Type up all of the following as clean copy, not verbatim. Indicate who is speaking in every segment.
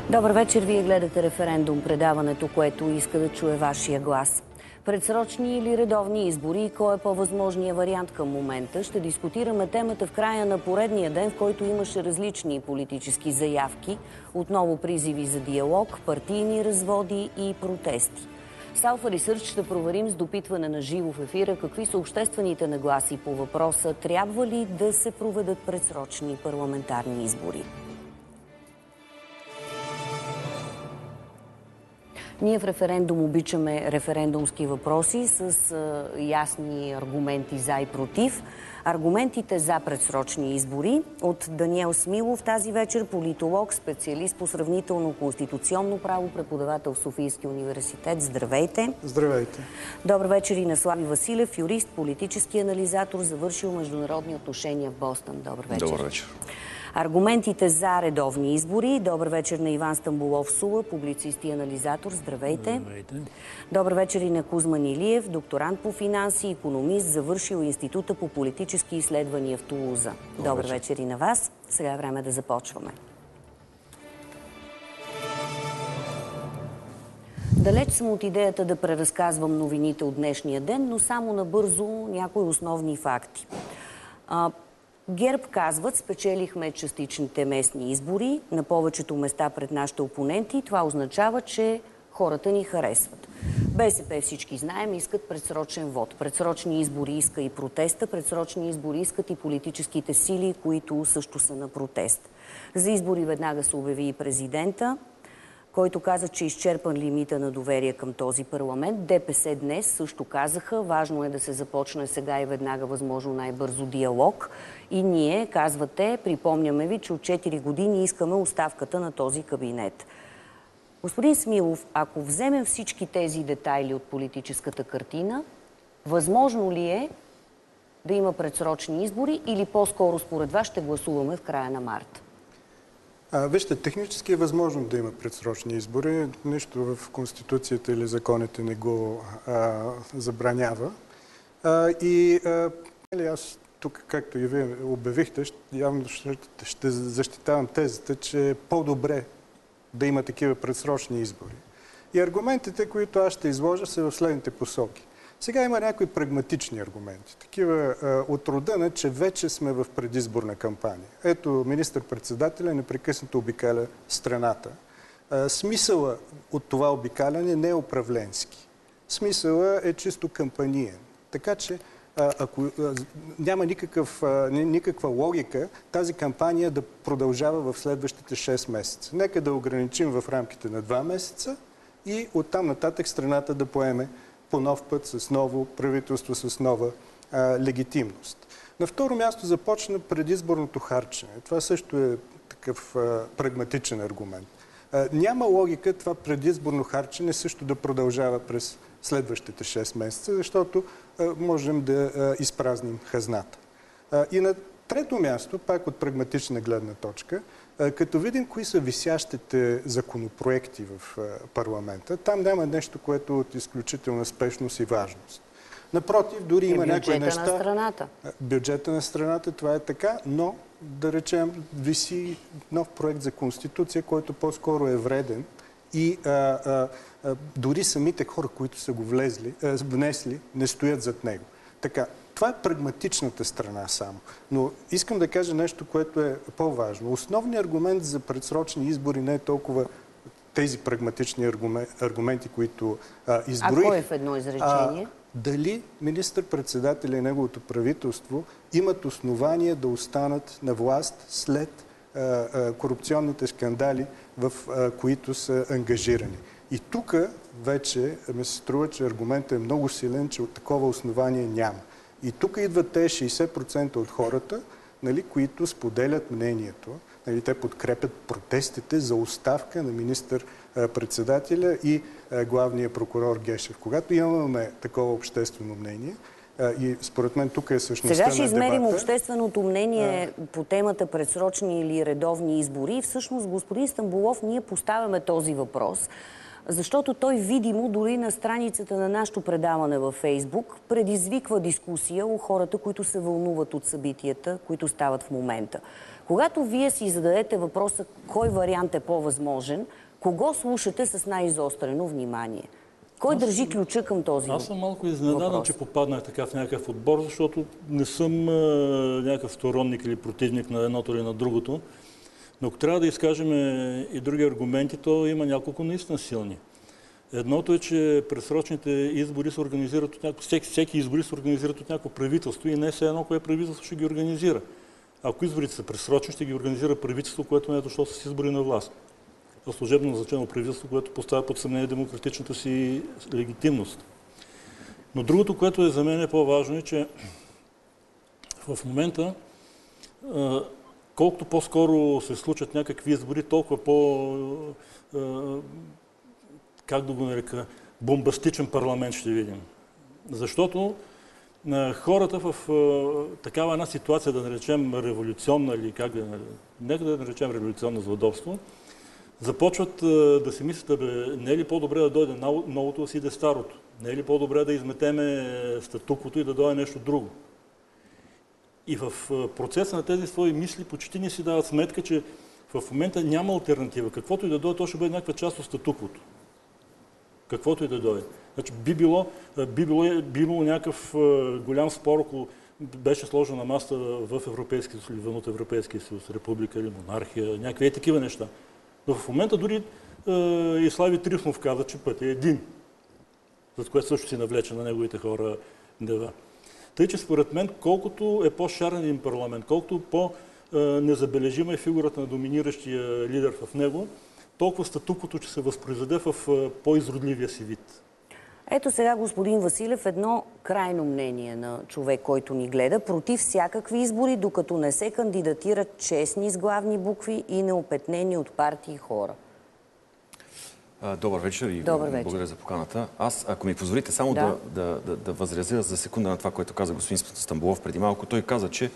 Speaker 1: Добър вечер, вие гледате Референдум, предаването, което иска да чуе вашия глас. Предсрочни или редовни избори и кой е по-възможният вариант към момента? Ще дискутираме темата в края на поредния ден, в който имаше различни политически заявки, отново призиви за диалог, партийни разводи и протести. С Alpha Research ще проверим с допитване на живо в ефира какви са обществените нагласи по въпроса трябва ли да се проведат предсрочни парламентарни избори. Ние в Референдум обичаме референдумски въпроси с ясни аргументи за и против. Аргументите за предсрочни избори от Даниел Смилов тази вечер, политолог, специалист по сравнително конституционно право, преподавател в Софийския университет. Здравейте!
Speaker 2: Здравейте!
Speaker 1: Добър вечер и на Слави Василев, юрист, политически анализатор, завършил международни отношения в Бостън. Добър вечер!
Speaker 2: Добър вечер!
Speaker 1: Аргументите за редовни избори. Добър вечер на Иван Стамболов-Сула, публицист и анализатор. Здравейте!
Speaker 3: Здравейте!
Speaker 1: Добър вечер и на Кузман Илиев, докторант по финанси, икономист, завършил Института по политически изследвания в Тулуза. Добър вечер и на вас. Сега е време да започваме. Далеч съм от идеята да преразказвам новините от днешния ден, но само набързо някои основни факти. ГЕРБ казват, спечелихме частичните местни избори на повечето места пред нашите опоненти. Това означава, че хората ни харесват. БСП, всички знаем, искат предсрочен вод. Предсрочни избори иска и протеста, предсрочни избори искат и политическите сили, които също са на протест. За избори веднага се обяви и президента, който каза, че е изчерпан лимита на доверие към този парламент. ДПС днес също казаха, важно е да се започне сега и веднага възможно най-бързо диалог. И ние, казвате, припомняме ви, че от 4 години искаме оставката на този кабинет. Господин Смилов, ако вземем всички тези детайли от политическата картина, възможно ли е да има предсрочни избори или по-скоро според вас ще гласуваме в края на март?
Speaker 2: Вижте, технически е възможно да има предсрочни избори. Нищо в Конституцията или законите не го забранява. Аз тук, както и вие обявихте, явно ще защитавам тезата, че е по-добре да има такива предсрочни избори. И аргументите, които аз ще изложа, са в следните посоки. Сега има някои прагматични аргументи. Такива от рода на, че вече сме в предизборна кампания. Ето, министър-председателя непрекъснато обикаля страната. Смисъла от това обикаляне не е управленски. Смисъла е чисто кампаниен. Така че, ако няма никаква логика тази кампания да продължава в следващите 6 месеца. Нека да ограничим в рамките на 2 месеца и оттам нататък страната да поеме по нов път, с ново правителство, с нова легитимност. На второ място започна предизборното харчене. Това също е такъв прагматичен аргумент. Няма логика това предизборно харчене също да продължава през следващите 6 месеца, защото можем да изпразним хазната. И на трето място, пак от прагматична гледна точка, като видим кои са висящите законопроекти в парламента, там няма нещо, което е от изключителна спешност и важност. Напротив, дори има някои неща...
Speaker 1: Бюджета на страната.
Speaker 2: Бюджета на страната, това е така, но, да речем, виси нов проект за Конституция, който по-скоро е вреден и дори самите хора, които са го внесли, не стоят зад него. Така, това е прагматичната страна само. Но искам да кажа нещо, което е по-важно. Основният аргумент за предсрочни избори не е толкова тези прагматични аргументи, които изброих.
Speaker 1: А кой е в едно изречение?
Speaker 2: Дали министър-председателя и неговото правителство имат основания да останат на власт след корупционните скандали, в които са ангажирани. И тук вече ми се струва, че аргументът е много силен, че от такова основание няма. И тук идват те 60% от хората, които споделят мнението. Те подкрепят протестите за оставка на министър-председателя и главния прокурор Гешев. Когато имаме такова обществено мнение, и според мен тук е същността на дебата...
Speaker 1: Сега ще измерим общественото мнение по темата предсрочни или редовни избори. Всъщност, господин Стамболов, ние поставяме този въпрос, защото той видимо дори на страницата на нашето предаване във Фейсбук предизвиква дискусия у хората, които се вълнуват от събитията, които стават в момента. Когато вие си зададете въпроса кой вариант е по-възможен, кого слушате с най-изострено внимание? Кой държи ключа към този въпрос?
Speaker 3: Аз съм малко изненадан, че попаднах така в някакъв отбор, защото не съм някакъв сторонник или противник на едното или на другото. Но ако трябва да изкажем и други аргументи, то има няколко наистина силни. Едното е, че предсрочните избори се организират от някакво... Всеки избори се организират от някакво правителство и не все едно кое правителство ще ги организира. Ако изборите са предсрочни, ще ги организира правителство, което не е дошло с избори на власт. Служебно назначено правителство, което поставя под съмнение демократичната си легитимност. Но другото, което е за мен е по-важно, е, че в момента колкото по-скоро се случат някакви избори, толкова как да го нарека, бомбастичен парламент ще видим. Защото хората в такава една ситуация, да наречем революционна или нека да наречем революционно за удобство, започват да си мислят, не е ли по-добре да дойде новото, да си иде старото? Не е ли по-добре да изметеме статуквото и да дойде нещо друго? И в процеса на тези свои мисли почти не си дават сметка, че в момента няма алтернатива. Каквото и да дойде, то ще бъде някаква част от статуквото. Каквото и да дойде. Значи, би било някакъв голям спор, ако беше сложено на масата в Европейския съюз или вън от Европейския съюз, република или монархия, някакви такива неща. Но в момента дори и Слави Трифонов каза, че път е един, за което също си навлече на неговите хора дева. Тъй, че според мен, колкото е по-шарен един парламент, колкото по-незабележима е фигурата на доминиращия лидер в него, толкова статуквото, че се възпроизведе в по-изродливия си вид.
Speaker 1: Ето сега, господин Василев, едно крайно мнение на човек, който ни гледа, против всякакви избори, докато не се кандидатират честни с главни букви и неопетнени от партии хора.
Speaker 4: Добър вечер и благодаря за поканата. Аз, ако ми позволите, само да възразя за секунда на това, което каза господин Стамболов преди малко. Той каза, че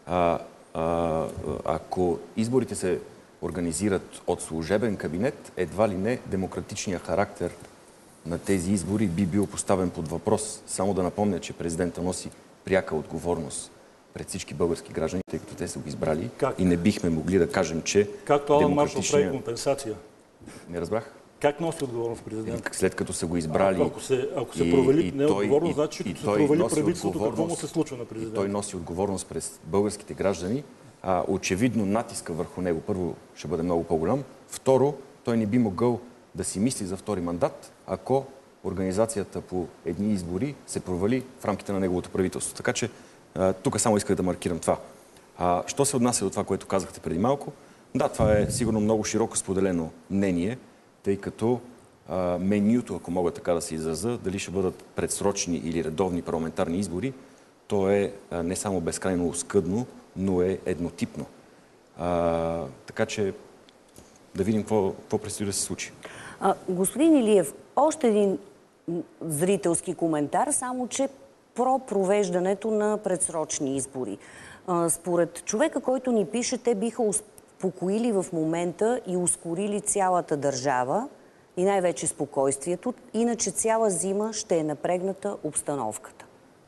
Speaker 4: ако изборите се организират от служебен кабинет, едва ли не демократичният характер на тези избори би бил поставен под въпрос. Само да напомня, че президента носи пряка отговорност пред всички български граждани, тъй като те са го избрали. И не бихме могли да кажем, че
Speaker 3: както Алан Маршал прави компенсация.
Speaker 4: Не разбрах.
Speaker 3: Как носи отговорност президент?
Speaker 4: След като са го избрали...
Speaker 3: Ако се провали неотговорност, значи като се провали правителството, какво му се случва на президента?
Speaker 4: И той носи отговорност през българските граждани. Очевидно натиска върху него първо ще бъде много по-голям. Второ, той не би могъл да си мисли за втори мандат, ако организацията по едни избори се провали в рамките на неговото правителство. Така че тук само исках да маркирам това. Що се отнася до това, което казахте преди малко? Да, това е сигурно много широко споделено мнение, тъй като менюто, ако мога така да се изразя, дали ще бъдат предсрочни или редовни парламентарни избори, то е не само безкрайно оскъдно, но е еднотипно. Така че да видим какво предстои да се случи.
Speaker 1: Господин Илиев, още един зрителски коментар, само че про провеждането на предсрочни избори. Според човека, който ни пише, те биха успокоили в момента и ускорили цялата държава и най-вече спокойствието, иначе цяла зима ще е напрегната обстановката.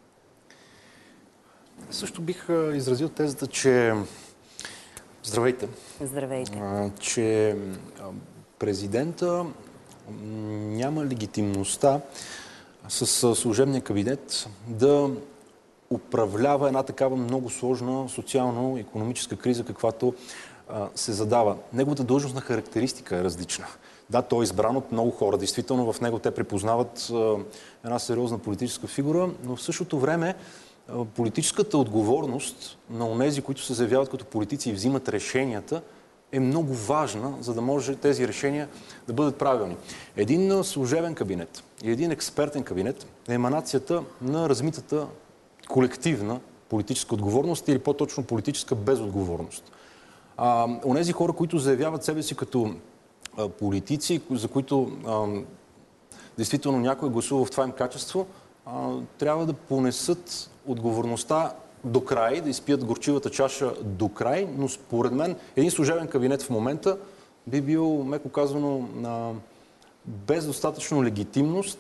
Speaker 5: Също бих изразил тезата, че... Здравейте.
Speaker 1: Здравейте.
Speaker 5: Че президента няма легитимността с служебния кабинет да управлява една такава много сложна социално-икономическа криза, каквато се задава. Неговата длъжностна характеристика е различна. Да, той е избран от много хора. Действително в него те припознават една сериозна политическа фигура, но в същото време политическата отговорност на онези, които се заявяват като политици и взимат решенията, е много важна, за да може тези решения да бъдат правилни. Един служебен кабинет и един експертен кабинет е еманацията на размитата колективна политическа отговорност или по-точно политическа безотговорност. Онези хора, които заявяват себе си като политици, за които действително някой гласува в това им качество, трябва да понесат отговорността до край, да изпият горчивата чаша до край, но според мен един служебен кабинет в момента би бил, меко казано, без достатъчно легитимност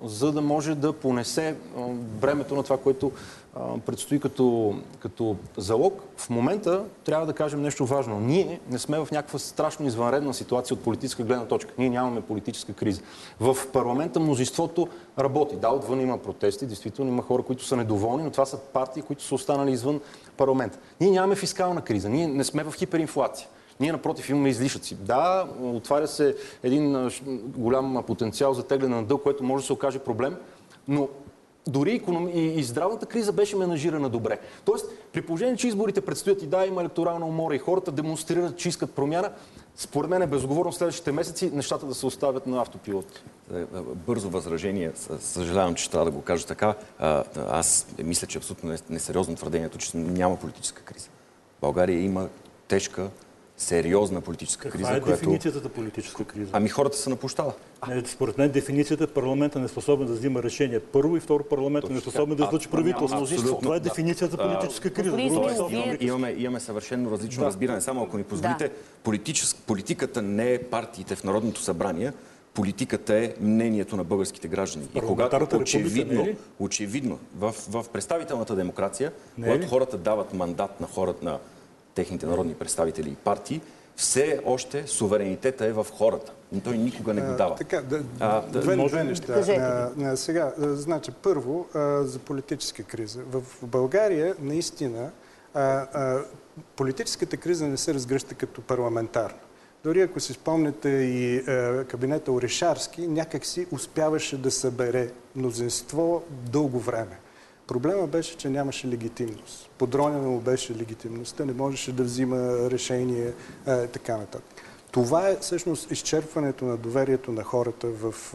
Speaker 5: за да може да понесе бремето на това, което предстои като залог. В момента трябва да кажем нещо важно. Ние не сме в някаква страшно извънредна ситуация от политическа гледна точка. Ние нямаме политическа криза. В парламента мнозинството работи. Да, отвън има протести, действително има хора, които са недоволни, но това са партии, които са останали извън парламента. Ние нямаме фискална криза. Ние не сме в хиперинфлация. Ние, напротив, имаме излишъци. Да, отваря се един голям потенциал за тегляне на дълг, което може да се окаже проблем, но дори и здравната криза беше менажирана добре. Тоест, при положение, че изборите предстоят и да, има електорална умора и хората демонстрират, че искат промяна, според мен е безговорно следващите месеци нещата да се оставят на автопилот.
Speaker 4: Бързо възражение. Съжалявам, че трябва да го кажа така. Аз мисля, че абсолютно несериозно твърдението, че няма политическа криза. България има тежка, сериозна политическа криза.
Speaker 3: Каква е дефиницията за политическа криза?
Speaker 4: Ами хората са на площада.
Speaker 3: Според мен дефиницията е парламента не е способен да взима решение. Първо и второ, парламента не е способен да излъчи правителство. Това е дефиницията за политическа криза.
Speaker 4: Имаме съвършено различно разбиране. Само ако ни позволите, политиката не е партиите в Народното събрание, политиката е мнението на българските граждани. И когато очевидно в представителната демокрация, когато хората дават мандат на техните народни представители и партии, все още суверенитета е в хората. Но той никога не го дава.
Speaker 2: Две неща. Сега, значи, първо, за политическа криза. В България, наистина, политическата криза не се разгръща като парламентарна. Дори ако си спомняте и кабинета Орешарски, някак си успяваше да събере мнозинство дълго време. Проблема беше, че нямаше легитимност. Подронена му беше легитимността, не можеше да взима решение, така нататък. Това е всъщност изчерпването на доверието на хората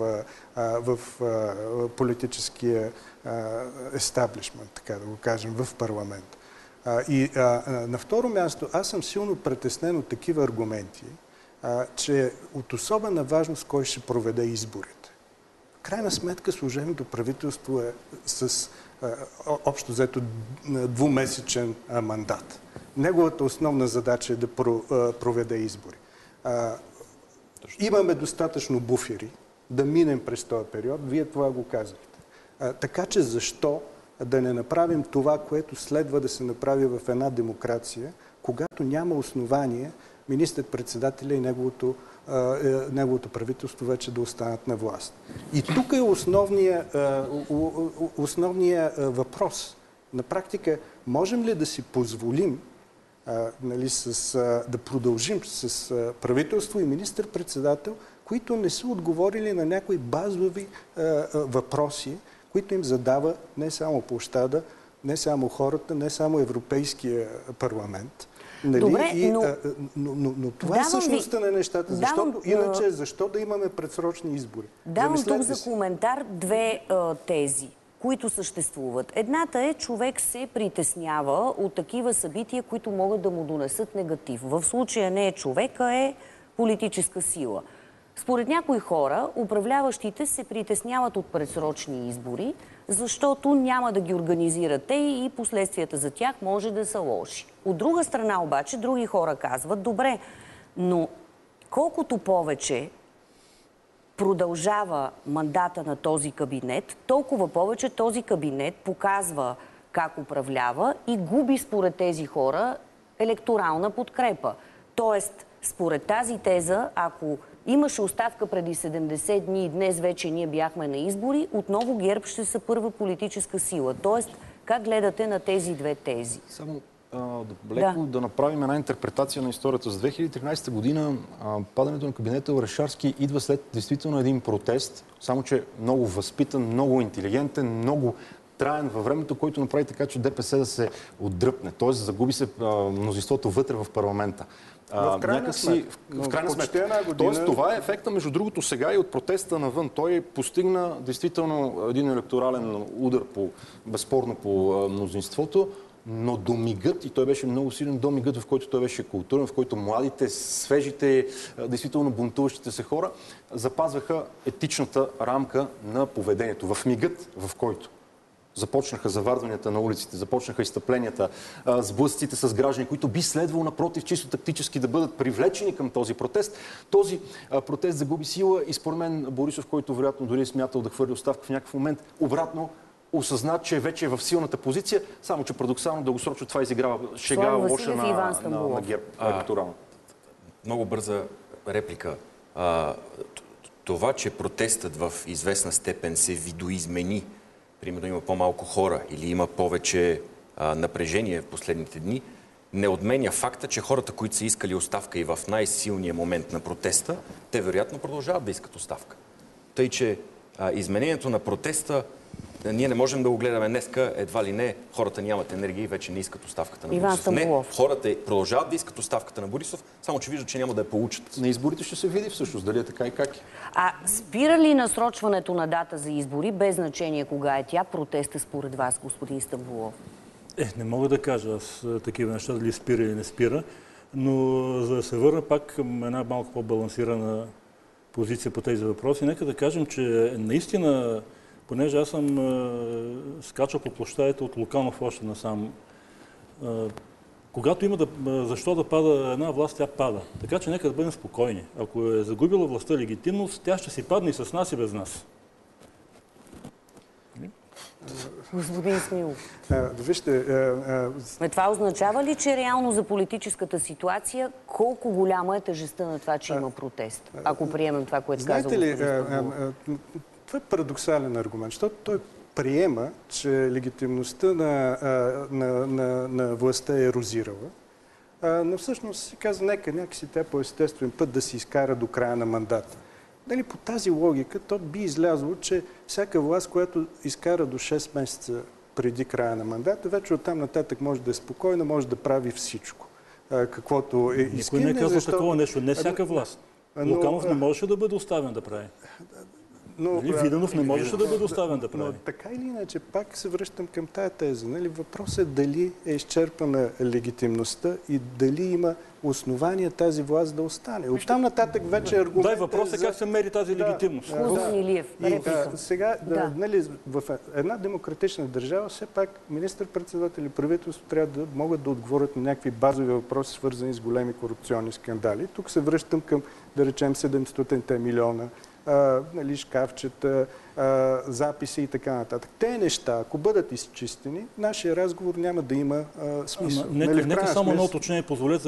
Speaker 2: в политическия естаблишмент, така да го кажем, в парламент. И на второ място, аз съм силно притеснен от такива аргументи, че от особена важност кой ще проведе изборите. В крайна сметка служебното правителство е с общо взето двумесечен мандат. Неговата основна задача е да проведе избори. Имаме достатъчно буфери да минем през този период. Вие това го казахте. Така че защо да не направим това, което следва да се направи в една демокрация, когато няма основание министър-председателя и неговото правителство вече да останат на власт. И тук е основният въпрос. На практика, можем ли да си позволим да продължим с правителство и министър-председател, които не са отговорили на някои базови въпроси, които им задава не само площада, не само хората, не само Европейския парламент.
Speaker 1: Добре,
Speaker 2: но това е същността на нещата. Защото иначе защо да имаме предсрочни избори?
Speaker 1: Давам тук за коментар две тези, които съществуват. Едната е, човек се притеснява от такива събития, които могат да му донесат негатив. В случая не е човека, е политическа сила. Според някои хора, управляващите се притесняват от предсрочни избори, защото няма да ги организират те и последствията за тях може да са лоши. От друга страна обаче, други хора казват, добре, но колкото повече продължава мандата на този кабинет, толкова повече този кабинет показва как управлява и губи според тези хора електорална подкрепа. Тоест, според тази теза, ако имаше оставка преди 70 дни и днес вече ние бяхме на избори, отново ГЕРБ ще са първа политическа сила. Тоест, как гледате на тези две тези?
Speaker 5: Само леко да направим една интерпретация на историята. За 2013 година падането на кабинета Орешарски идва след действително един протест, само че много възпитан, много интелигентен, много траен във времето, който направи така, че ДПС да се отдръпне. Тоест, загуби се мнозинството вътре в парламента.
Speaker 2: В крайна сметка.
Speaker 5: Тоест, това е ефекта, между другото, сега и от протеста навън. Той постигна действително един електорален удар безспорно по мнозинството, но до мигът, и той беше много силен, до мигът, в който той беше културен, в който младите, свежите, действително бунтуващите се хора запазваха етичната рамка на поведението. В мигът, в който започнаха завардванията на улиците, започнаха изстъпленията, сблъсъците с граждани, които би следвало, напротив, чисто тактически да бъдат привлечени към този протест. Този протест загуби сила и според мен Борисов, който вероятно дори е смятал да хвърли оставка в някакъв момент, обратно осъзна, че вече е в силната позиция, само че парадоксално дългосрочно това изиграва шега лоша на ГЕРБ електорално.
Speaker 4: Много бърза реплика. Това, че протестът в известна степен се видоизмени, примерно има по-малко хора или има повече напрежение в последните дни, не отменя факта, че хората, които са искали оставка и в най-силния момент на протеста, те вероятно продължават да искат оставка. Тъй, че изменението на протеста ние не можем да го гледаме днеска, едва ли не, хората нямат енергия и вече не искат оставката на Борисов. Не, хората продължават да искат оставката на Борисов, само че виждат, че няма да я получат.
Speaker 5: На изборите ще се види всъщност дали е така и как е.
Speaker 1: А спира ли насрочването на дата за избори, без значение кога е тя, протеста според вас, господин Стамболов?
Speaker 3: Не мога да кажа аз такива неща, дали спира или не спира, но за да се върна пак към една малко по-балансирана позиция по тези въпроси, нека да кажем, че наистина, понеже аз съм скачал по площадите от Луканов още насам, когато има защо да пада една власт, тя пада. Така че нека да бъдем спокойни. Ако е загубила властта легитимност, тя ще си падне и с нас и без нас.
Speaker 1: Господин Смилов.
Speaker 2: Вижте...
Speaker 1: Това означава ли, че реално за политическата ситуация колко голяма е тежестта на това, че има протест? Ако приемем това, което казва господин Стамболов.
Speaker 2: Това е парадоксален аргумент, защото той приема, че легитимността на властта е ерозирала. Но всъщност си казва, нека някакси тя по естествен път да си изкара до края на мандата. Дали по тази логика, то би излязло, че всяка власт, която изкара до 6 месеца преди края на мандата, вече оттам нататък може да е спокойна, може да прави всичко. Каквото е искане.
Speaker 3: Никой не казва такова нещо. Не всяка власт. Луканов не можеше да бъде оставен да прави. Виденов не можеше да бъде оставен да прави.
Speaker 2: Но така или иначе, пак се връщам към тая теза. Въпросът е дали е изчерпана легитимността и дали има основания тази власт да остане. Оттам нататък вече аргумент.
Speaker 3: Дай въпрос е как се мери тази легитимност.
Speaker 2: Сега, в една демократична държава, все пак министър-председател и правителство трябва да могат да отговорят на някакви базови въпроси, свързани с големи корупционни скандали. Тук се връщам към, да речем, 700 милиона, шкафчета, записи и така нататък. Те неща, ако бъдат изчистени, нашия разговор няма да има смисъл.
Speaker 3: Нека само едно уточнение позволете,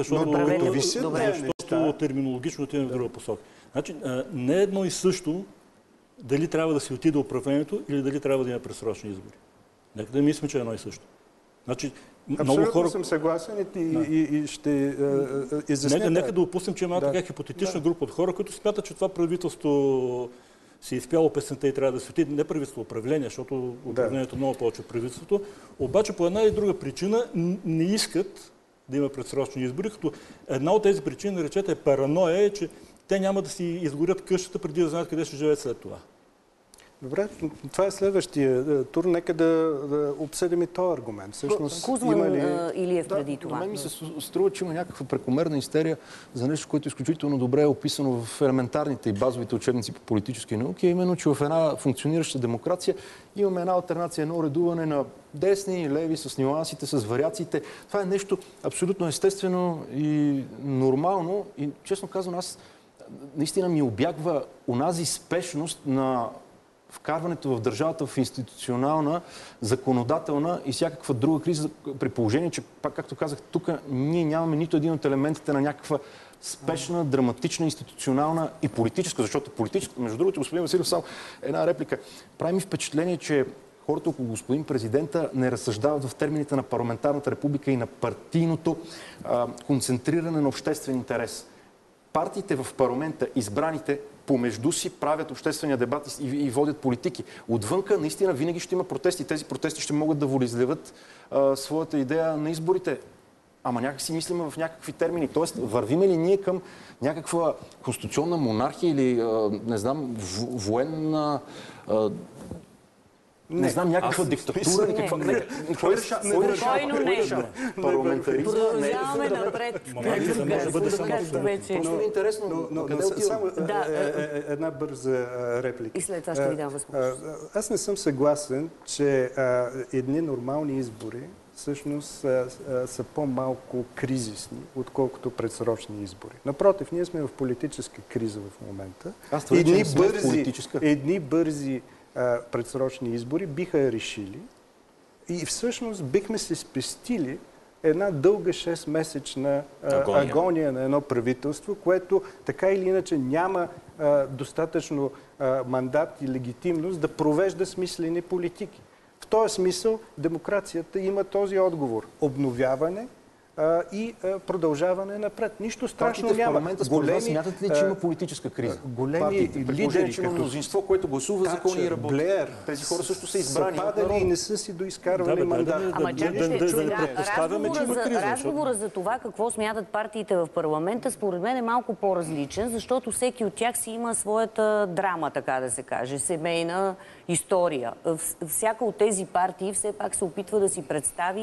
Speaker 3: защото терминологично отиваме в друга посока. Значи, не е едно и също дали трябва да си отиде управлението или дали трябва да има предсрочни избори. Нека да мислим, че е едно и също. Значи,
Speaker 2: абсолютно съм съгласен и ще изясня.
Speaker 3: Нека да опустим, че има така хипотетична група от хора, които смятат, че това правителство си изпяло песента и трябва да се отиде. Не правителство, управление, защото управлението много повече от правителството. Обаче по една или друга причина не искат да има предсрочни избори, като една от тези причини, наречете, параноя, че те няма да си изгорят къщата преди да знаят къде ще живеят след това.
Speaker 2: Добре, това е следващия тур. Нека да обсъдим и този аргумент. Всъщност,
Speaker 1: Кузман Илиев преди това.
Speaker 5: На мен ми се струва, че има някаква прекомерна истерия за нещо, което изключително добре е описано в елементарните и базовите учебници по политически науки, а именно, че в една функционираща демокрация имаме една алтернация, едно редуване на десни и леви с нюансите, с вариациите. Това е нещо абсолютно естествено и нормално. И честно казвам, аз наистина ми обягва онази спешност на вкарването в държавата в институционална, законодателна и всякаква друга криза, при положение, че, пак както казах, тук ние нямаме нито един от елементите на някаква спешна, драматична, институционална и политическа, защото политическа, между другото, господин Василев, само една реплика. Прави ми впечатление, че хората около господин президента не разсъждават в термините на парламентарната република и на партийното концентриране на обществен интерес. Партиите в парламента, избраните, помежду си правят обществения дебат и водят политики. Отвънка наистина винаги ще има протести. Тези протести ще могат да волеизлеват своята идея на изборите. Ама някак си мислим в някакви термини. Тоест, вървиме ли ние към някаква конституционна монархия или, не знам, военна Не знам, някаква диктатура или каква... Кой решава? Парламентаризма?
Speaker 1: Продължаваме напред.
Speaker 3: Монархията може да бъде само
Speaker 5: Просто ми е интересно, къде отиваме?
Speaker 2: Една бърза реплика.
Speaker 1: И след това ще ви дам възможност.
Speaker 2: Аз не съм съгласен, че едни нормални избори всъщност са по-малко кризисни, отколкото предсрочни избори. Напротив, ние сме в политическа криза в момента.
Speaker 5: Аз твърдя, че не сме в политическа.
Speaker 2: Едни бързи предсрочни избори биха я решили и всъщност бихме се спестили една дълга 6-месечна агония на едно правителство, което така или иначе няма достатъчно мандат и легитимност да провежда смислени политики. В този смисъл демокрацията има този отговор. Обновяване и продължаване напред. Нищо страшно
Speaker 5: няма. В парламента според вас смятат ли, че има политическа криза?
Speaker 2: Големи лидери,
Speaker 5: че има мнозинство, което гласува закони и работи.
Speaker 2: Блеер,
Speaker 5: тези хора също са избрани.
Speaker 2: Са падали и не са си доизкарвали мандат.
Speaker 1: Ама чакайте, разговора за това какво смятат партиите в парламента, според мен е малко по-различен, защото всеки от тях си има своята драма, така да се каже, семейна история. Всяка от тези партии все пак се опитва да си представи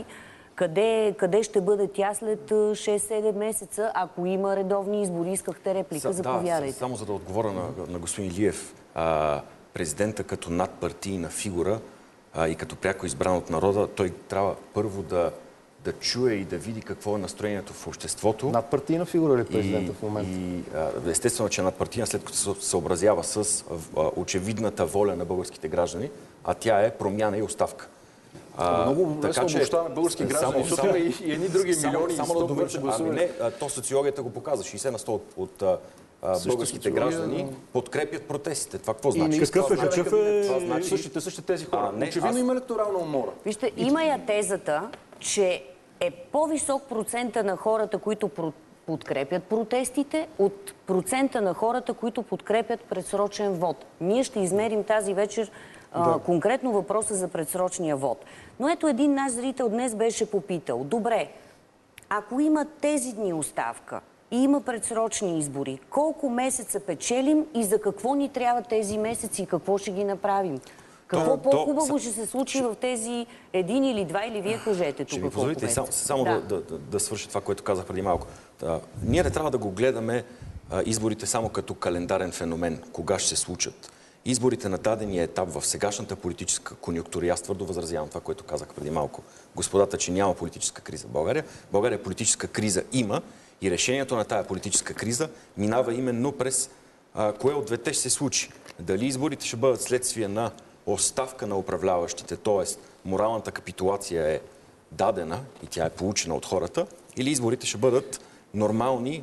Speaker 1: къде ще бъде тя след 6-7 месеца, ако има редовни избори. Искахте реплика, заповядайте.
Speaker 4: Да, само за да отговоря на господин Илиев. Президента като надпартийна фигура и като пряко избран от народа, той трябва първо да чуе и да види какво е настроението в обществото.
Speaker 5: Надпартийна фигура ли президента в момента?
Speaker 4: Естествено, че е надпартийна, след като се съобразява с очевидната воля на българските граждани, а тя е промяна и оставка.
Speaker 5: Много лесно обобщаваме български граждани, защото има и едни други милиони и 100 вече гласували.
Speaker 4: То социологията го показва. 60% от българските граждани подкрепят протестите. Това какво значи?
Speaker 3: Какъв е?
Speaker 5: Същите тези хора. Очевидно има електорална умора.
Speaker 1: Вижте, има я тезата, че е по-висок процента на хората, които подкрепят протестите, от процента на хората, които подкрепят предсрочен вод. Ние ще измерим тази вечер конкретно въпроса за предсрочния вод. Но ето един наш зрител днес беше попитал. Добре, ако има тези дни оставка и има предсрочни избори, колко месеца печелим и за какво ни трябва тези месеци и какво ще ги направим? Какво по-хубаво ще се случи в тези един или два, или вие кажете тук?
Speaker 4: Ще ми позволите само да свърша това, което казах преди малко. Ние не трябва да го гледаме изборите само като календарен феномен, кога ще се случат. Изборите на дадения етап в сегашната политическа конюнктура, аз твърдо възразявам това, което казах преди малко, господата, че няма политическа криза в България. България политическа криза има и решението на тая политическа криза минава именно през кое от двете ще се случи. Дали изборите ще бъдат следствие на оставка на управляващите, т.е. моралната капитулация е дадена и тя е получена от хората, или изборите ще бъдат нормални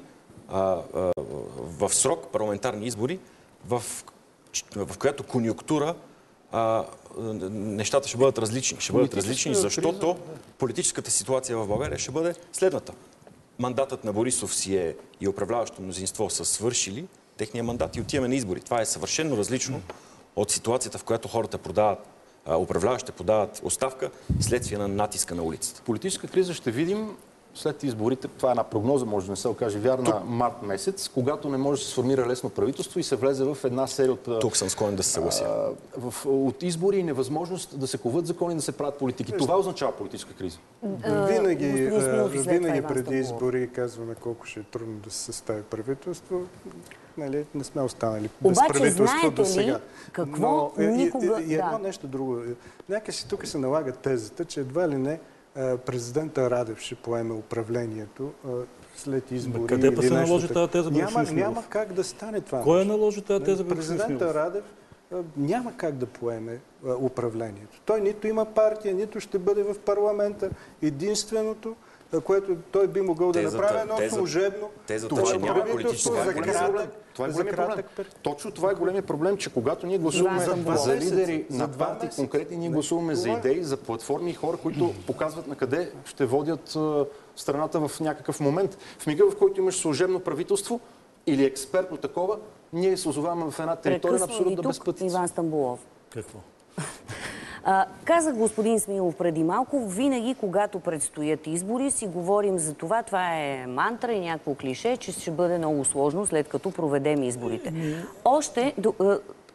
Speaker 4: в срок парламентарни избори, в която конюнктура нещата ще бъдат различни. Ще бъдат различни, защото политическата ситуация в България ще бъде следната. Мандатът на Борисов и управляващото мнозинство са свършили техния мандат и отиваме на избори. Това е съвършено различно от ситуацията, в която хората управляващите подават оставка следствие на натиска на улицата.
Speaker 5: Политическа криза ще видим след изборите. Това е една прогноза, може да не се окаже вярна, март месец, когато не може да се сформира лесно правителство и се влезе в една серия от...
Speaker 4: Тук съм склонен да се съглася.
Speaker 5: От избори и невъзможност да се коват закони, да се правят политики. Това означава политическа криза.
Speaker 2: Винаги преди избори казваме колко ще е трудно да се състави правителство. Нали, не сме останали без правителство до сега.
Speaker 1: Какво никога...
Speaker 2: И едно нещо друго. Някакси тук се налага тезата, че едва ли не президента Радев ще поеме управлението след избори.
Speaker 3: Къде се наложи тази теза?
Speaker 2: Няма как да стане това.
Speaker 3: Кой наложи тази теза?
Speaker 2: Президента Радев няма как да поеме управлението. Той нито има партия, нито ще бъде в парламента. Единственото, което той би могъл да направи едно служебно.
Speaker 4: Тезата, че няма политическа криза.
Speaker 5: Това е големия проблем. Точно това е големия проблем, че когато ние гласуваме за лидери на партии конкретни, ние гласуваме за идеи, за платформи и хора, които показват на къде ще водят страната в някакъв момент. В мига, в който имаш служебно правителство или експертно такова, ние се озоваваме в една територия на абсолютна безпътица.
Speaker 1: Иван Стамболов.
Speaker 3: Какво?
Speaker 1: Казах господин Смилов преди малко, винаги когато предстоят избори си говорим за това, това е мантра и някакво клише, че ще бъде много сложно след като проведем изборите.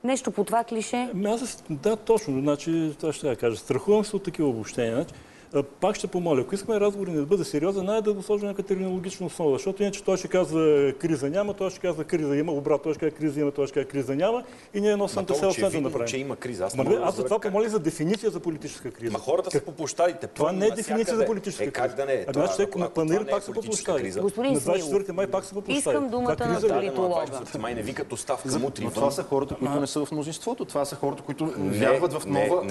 Speaker 1: Нещо по това клише?
Speaker 3: Да, точно. Значи, това ще я кажа. Страхувам се от такива обобщения. Значи, пак ще помоля, ако искаме разговори да бъде сериозен, най-да го сложим някаква терминологична основа, защото иначе той ще казва криза няма, той ще казва криза има, обратно той ще казва криза има, той ще казва криза няма и ние едно съм да направим.
Speaker 4: Че има криза.
Speaker 3: Аз за това помолих за дефиниция за политическа криза.
Speaker 4: Ма хората са по площадите.
Speaker 3: Това не е дефиниция за политическа криза.
Speaker 4: Как да не е?
Speaker 3: Значи, на Панаир пак са по площадите.
Speaker 1: Господин
Speaker 3: На 24 май пак са по площадите.
Speaker 1: Искам думата на политолога.
Speaker 4: Май не викат оставка мутри.
Speaker 5: Но това са хората, които не са в мнозинството. Това са хората, които вярват в нова...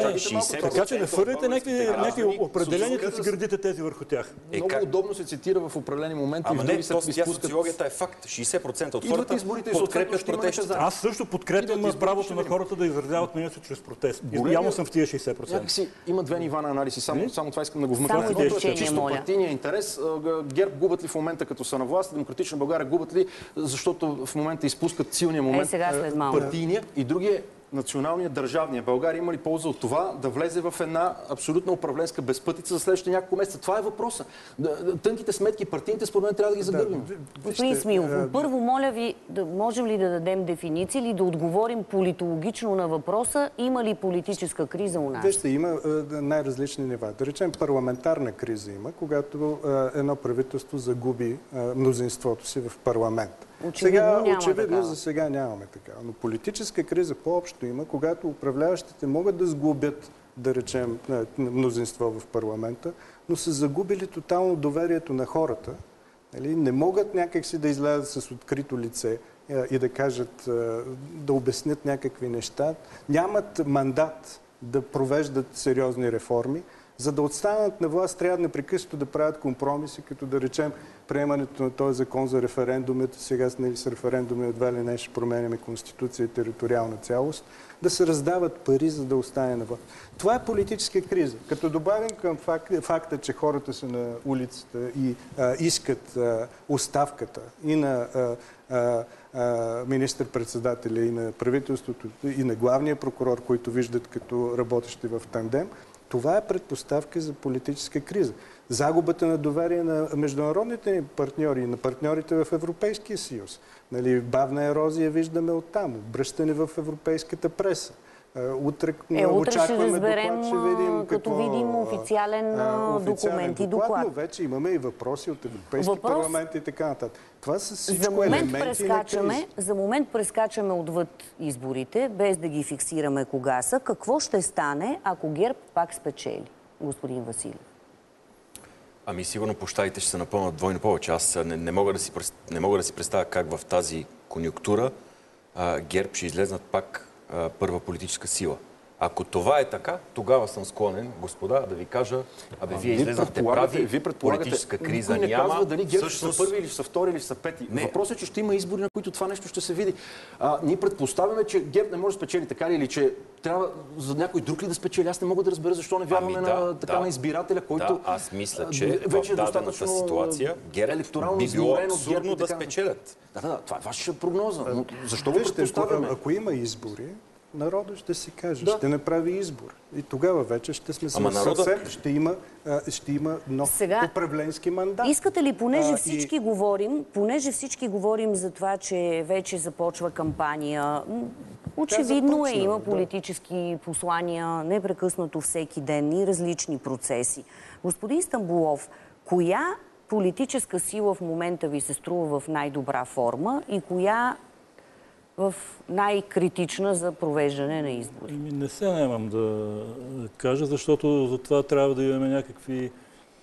Speaker 3: Така че не хвърляте някакви определения, да си градите тези върху тях.
Speaker 5: Много удобно се цитира в определени моменти.
Speaker 4: Ама не, социологията е факт. 60% от хората
Speaker 5: подкрепят протестите.
Speaker 3: Аз също подкрепям правото на хората да изразяват мнението си чрез протест. Явно съм в тия 60%.
Speaker 5: Някакси има две нива на анализи. Само това искам да го вмъкна.
Speaker 1: Само изречение,
Speaker 5: чисто
Speaker 1: моля.
Speaker 5: партийния интерес. ГЕРБ губят ли в момента като са на власт? Демократична България губят ли? Защото в момента изпускат силния момент
Speaker 1: сега след малко.
Speaker 5: партийния. И другия националния, държавния. България има ли полза от това да влезе в една абсолютно управленска безпътица за следващите няколко месеца? Това е въпроса. Тънките сметки, партийните, според мен, трябва да ги загърбим.
Speaker 1: Господин Смилов, първо моля ви, можем ли да дадем дефиниция или да отговорим политологично на въпроса, има ли политическа криза у нас?
Speaker 2: Вижте, има най-различни нива. Да речем, парламентарна криза има, когато едно правителство загуби мнозинството си в парламент. Очевидно за сега нямаме така. Но политическа криза по-общо има, когато управляващите могат да сглобят, да речем, мнозинство в парламента, но са загубили тотално доверието на хората. Не могат някакси да излязат с открито лице и да кажат, да обяснят някакви неща. Нямат мандат да провеждат сериозни реформи. За да отстанат на власт, трябва непрекъснато да правят компромиси, като да речем приемането на този закон за референдумите. Сега с референдуми едва ли не ще променяме Конституция и териториална цялост. Да се раздават пари, за да остане на власт. Това е политическа криза. Като добавим към факта, че хората са на улицата и искат оставката и на министър-председателя, и на правителството, и на главния прокурор, които виждат като работещи в тандем, това е предпоставка за политическа криза. Загубата на доверие на международните ни партньори и на партньорите в Европейския съюз. Бавна ерозия виждаме оттам. Обръщане в европейската преса. Утре
Speaker 1: ще разберем, като видим официален документ и доклад.
Speaker 2: Но вече имаме и въпроси от Европейски парламент и така нататък. Това са всичко елементи на криза.
Speaker 1: За момент прескачаме отвъд изборите, без да ги фиксираме кога са. Какво ще стане, ако ГЕРБ пак спечели, господин Василев?
Speaker 4: Ами сигурно площадите ще се напълнат двойно повече. Аз не мога да си представя как в тази конюнктура ГЕРБ ще излезнат пак първа политическа сила. Ако това е така, тогава съм склонен, господа, да ви кажа, вие излезнахте прави, политическа криза
Speaker 5: няма. Никой не казва дали ГЕРБ
Speaker 4: всъщност...
Speaker 5: са първи или са втори или са пети. Въпросът е, че ще има избори, на които това нещо ще се види. Ние предпоставяме, че ГЕРБ не може да спечели така или че трябва за някой друг ли да спечели. Аз не мога да разбера защо не вярваме на избирателя, който
Speaker 4: аз мисля, че в дадената ситуация ГЕРБ би било абсурдно да спечелят.
Speaker 5: Това е ваша прогноза. Но защо го предпоставяме?
Speaker 2: Ако има избори, народът ще си каже, ще направи избор. И тогава вече ще сме съвсем, ще има нов управленски мандат.
Speaker 1: Искате ли, понеже всички говорим за това, че вече започва кампания, очевидно има политически послания непрекъснато всеки ден и различни процеси. Господин Стамболов, коя политическа сила в момента ви се струва в най-добра форма и коя в най-критична за провеждане на избори?
Speaker 3: Не се наемам да кажа, защото за това трябва да имаме някакви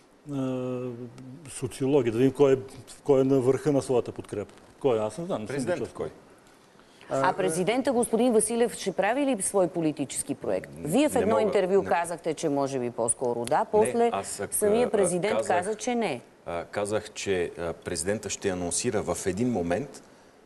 Speaker 3: социологии, да видим кой е на върха на своята подкрепа. Кой? Аз не знам.
Speaker 4: Президентът кой?
Speaker 1: А президента, господин Василев, ще прави ли свой политически проект? Вие в едно интервю казахте, че може би по-скоро да, после самия президент каза, че не.
Speaker 4: Казах, че президента ще анонсира в един момент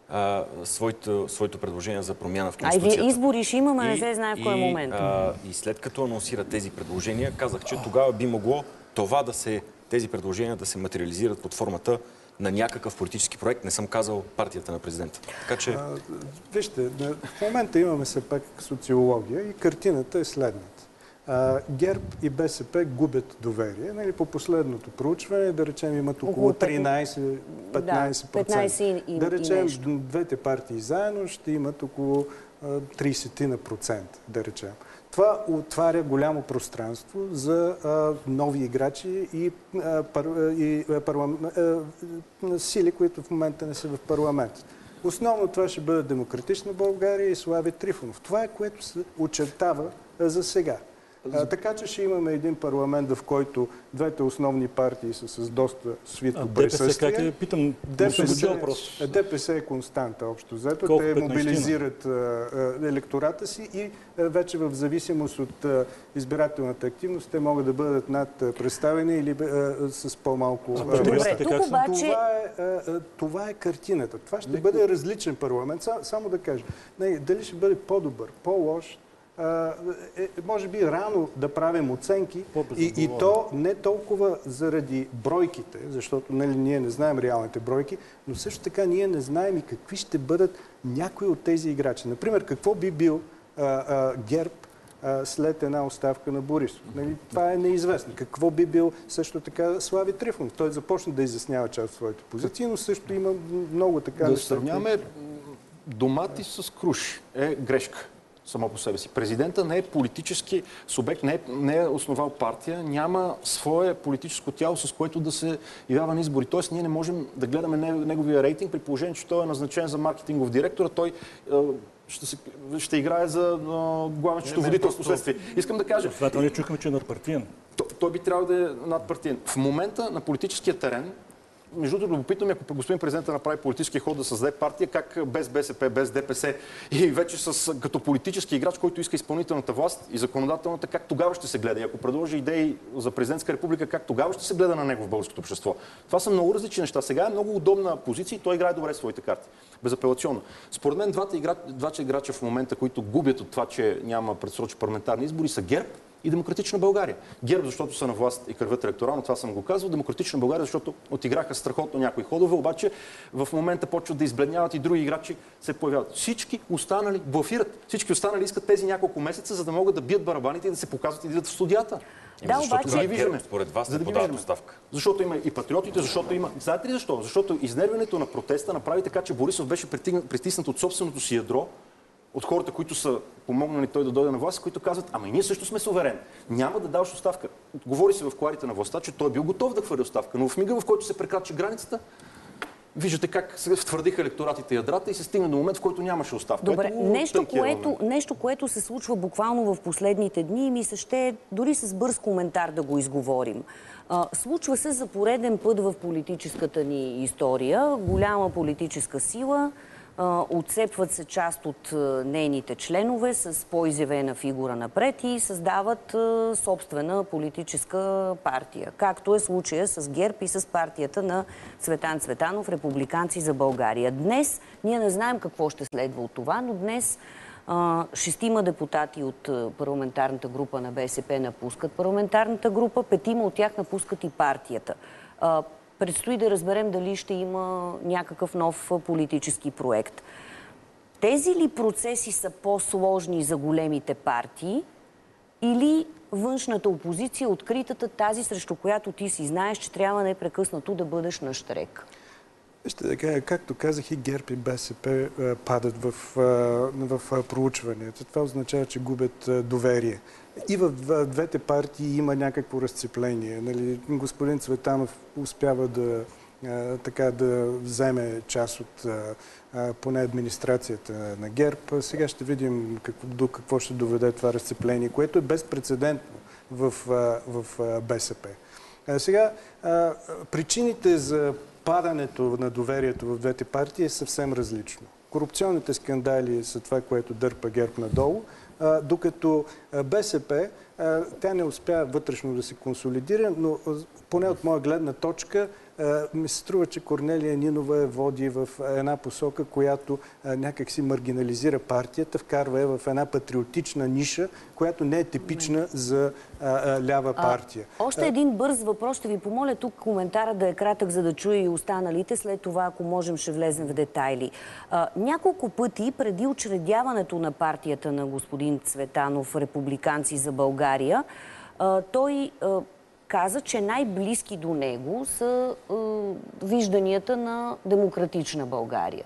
Speaker 4: своето предложение за промяна в Конституцията.
Speaker 1: Избори ще имаме, не се знае в кой момент.
Speaker 4: И след като анонсира тези предложения, казах, че тогава би могло тези предложения да се материализират под формата на някакъв политически проект. Не съм казал партията на президента. Така че...
Speaker 2: Вижте, в момента имаме все пак социология и картината е следната. ГЕРБ и БСП губят доверие. По последното проучване, да речем, имат около 13-15%.
Speaker 1: Да, 15
Speaker 2: да речем, двете партии заедно ще имат около 30%, да речем. Това отваря голямо пространство за нови играчи и сили, които в момента не са в парламент. Основно това ще бъде Демократична България и Слави Трифонов. Това е, което се очертава за сега. Така че ще имаме един парламент, в който двете основни партии са с доста свито присъствие.
Speaker 3: ДПС как е? Питам,
Speaker 2: ДПС е константа, общо взето. Те мобилизират електората си и вече в зависимост от избирателната активност те могат да бъдат над представени или с по-малко.
Speaker 1: Добре, тук обаче...
Speaker 2: Това е картината. Това ще бъде различен парламент. Само да кажа, дали ще бъде по-добър, по-лош, може би рано да правим оценки и то не толкова заради бройките, защото ние не знаем реалните бройки, но също така ние не знаем и какви ще бъдат някои от тези играчи. Например, какво би бил ГЕРБ след една оставка на Борисов. Това е неизвестно. Какво би бил също така Слави Трифонов? Той започна да изяснява част от своите позиции, но също има много така...
Speaker 5: Да сравняваме домати с круши е грешка само по себе си. Президента не е политически субект, не е основал партия, няма свое политическо тяло, с което да се явява на избори. Тоест, ние не можем да гледаме неговия рейтинг, при положение, че той е назначен за маркетингов директор, а той ще играе за главен счетоводител в последствие. Искам да кажа...
Speaker 3: Това не чухме, че е надпартиен.
Speaker 5: Той би трябвало да е надпартиен. В момента на политическия терен, между другото, любопитно ми, ако господин президента направи политически ход да създаде партия, как без БСП, без ДПС и вече като политически играч, който иска изпълнителната власт и законодателната, как тогава ще се гледа? И ако предложи идеи за президентска република, как тогава ще се гледа на него в българското общество? Това са много различни неща. Сега е много удобна позиция и той играе добре своите карти. Безапелационно. Според мен двата играча в момента, които губят от това, че няма предсрочни парламентарни избори, са ГЕРБ и Демократична България. ГЕРБ, защото са на власт и кървят електорално, това съм го казвал. Демократична България, защото отиграха страхотно някои ходове, обаче в момента почват да избледняват и други играчи се появяват. Всички останали блафират. Всички останали искат тези няколко месеца, за да могат да бият барабаните и да се показват и да идват в студията.
Speaker 1: Да,
Speaker 4: защото
Speaker 1: обаче...
Speaker 4: ГЕРБ според вас не подават оставка.
Speaker 5: Защото има и патриотите, защото има... Знаете ли защо? Защото изнервянето на протеста направи така, че Борисов беше притиснат от собственото си ядро, от хората, които са помогнали той да дойде на власт, които казват, ама и ние също сме суверен. Няма да даваш оставка. Говори се в кулоарите на властта, че той е бил готов да хвърли оставка, но в мига, в който се прекрачи границата, виждате как се втвърдиха електоратите и ядрата и се стигна до момент, в който нямаше оставка.
Speaker 1: Добре, нещо, което се случва буквално в последните дни и ми се ще дори с бърз коментар да го изговорим. Случва се за пореден път в политическата ни история. Голяма политическа сила, отцепват се част от нейните членове с по-изявена фигура напред и създават собствена политическа партия. Както е случая с ГЕРБ и с партията на Цветан Цветанов, Републиканци за България. Днес ние не знаем какво ще следва от това, но днес 6 депутати от парламентарната група на БСП напускат парламентарната група, 5 от тях напускат и партията. Предстои да разберем дали ще има някакъв нов политически проект. Тези ли процеси са по-сложни за големите партии или външната опозиция, откритата, тази срещу която ти си знаеш, че трябва непрекъснато да бъдеш на щрек?
Speaker 2: Вижте, така, както казах, и ГЕРБ и БСП падат в проучванията. Това означава, че губят доверие. И в двете партии има някакво разцепление. Господин Цветанов успява да вземе част от поне администрацията на ГЕРБ. Сега ще видим до какво ще доведе това разцепление, което е безпрецедентно в БСП. Сега, причините за падането на доверието в двете партии е съвсем различно. Корупционните скандали са това, което дърпа ГЕРБ надолу, докато БСП, тя не успя вътрешно да се консолидира, но поне от моя гледна точка ми се струва, че Корнелия Нинова я води в една посока, която някак си маргинализира партията, вкарва я в една патриотична ниша, която не е типична за лява партия.
Speaker 1: Още един бърз въпрос. Ще ви помоля тук коментара да е кратък, за да чуя и останалите. След това, ако можем, ще влезем в детайли. Няколко пъти преди учредяването на партията на господин Цветанов, Републиканци за България, той каза, че най-близки до него са вижданията на Демократична България.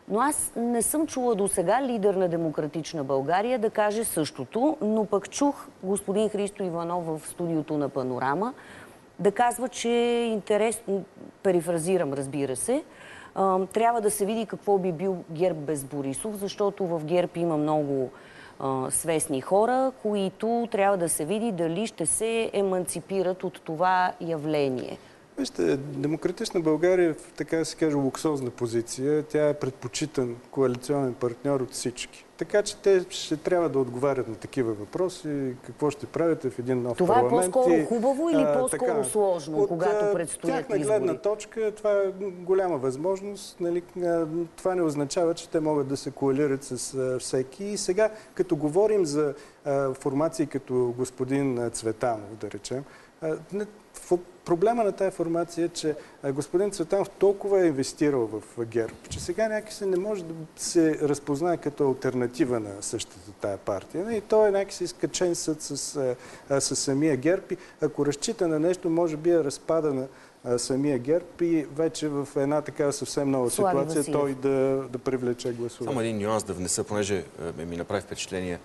Speaker 1: Но аз не съм чула до сега лидер на Демократична България да каже същото, но пък чух господин Христо Иванов в студиото на Панорама да казва, че е интересно, перифразирам, разбира се, трябва да се види какво би бил ГЕРБ без Борисов, защото в ГЕРБ има много свестни хора, които трябва да се види дали ще се еманципират от това явление.
Speaker 2: Вижте, Демократична България е в, така да се каже, луксозна позиция. Тя е предпочитан коалиционен партньор от всички. Така че те ще трябва да отговарят на такива въпроси. Какво ще правите в един нов парламент.
Speaker 1: Това е по-скоро хубаво или по-скоро сложно, когато предстоят избори?
Speaker 2: От тяхна гледна точка това е голяма възможност. Нали, това не означава, че те могат да се коалират с всеки. И сега, като говорим за формации като господин Цветанов, да речем, проблема на тази формация е, че господин Цветанов толкова е инвестирал в ГЕРБ, че сега някакси не може да се разпознае като алтернатива на същата тая партия. И той е някакси изкачен съд с самия ГЕРБ. И ако разчита на нещо, може би е разпада на самия ГЕРБ и вече в една такава съвсем нова ситуация той да привлече гласове.
Speaker 4: Само един нюанс да внеса, понеже ми направи впечатление.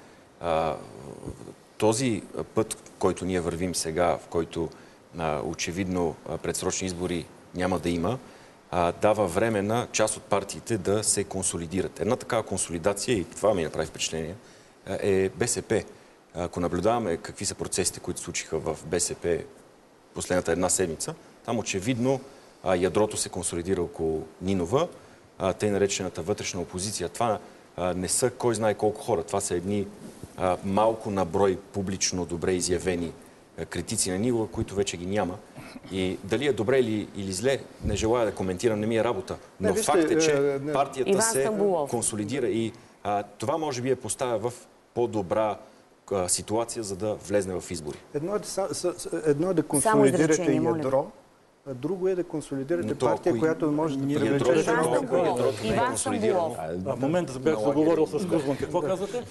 Speaker 4: Този път, който ние вървим сега, в който очевидно предсрочни избори няма да има, дава време на част от партиите да се консолидират. Една такава консолидация, и това ми направи впечатление, е БСП. Ако наблюдаваме какви са процесите, които случиха в БСП последната една седмица, там очевидно ядрото се консолидира около Нинова, тъй наречената вътрешна опозиция. Това не са кой знае колко хора. Това са едни малко на брой публично добре изявени критици на Нинова, които вече ги няма. И дали е добре или зле, не желая да коментирам, не ми е работа. Но факт е, че партията се консолидира и това може би я поставя в по-добра ситуация, за да влезне в избори.
Speaker 2: Едно е да консолидирате ядро, а друго е да консолидирате партия, която може да привлече.
Speaker 1: Иван Самбулов.
Speaker 3: В момента бях заговорил с Кузман. Какво казвате?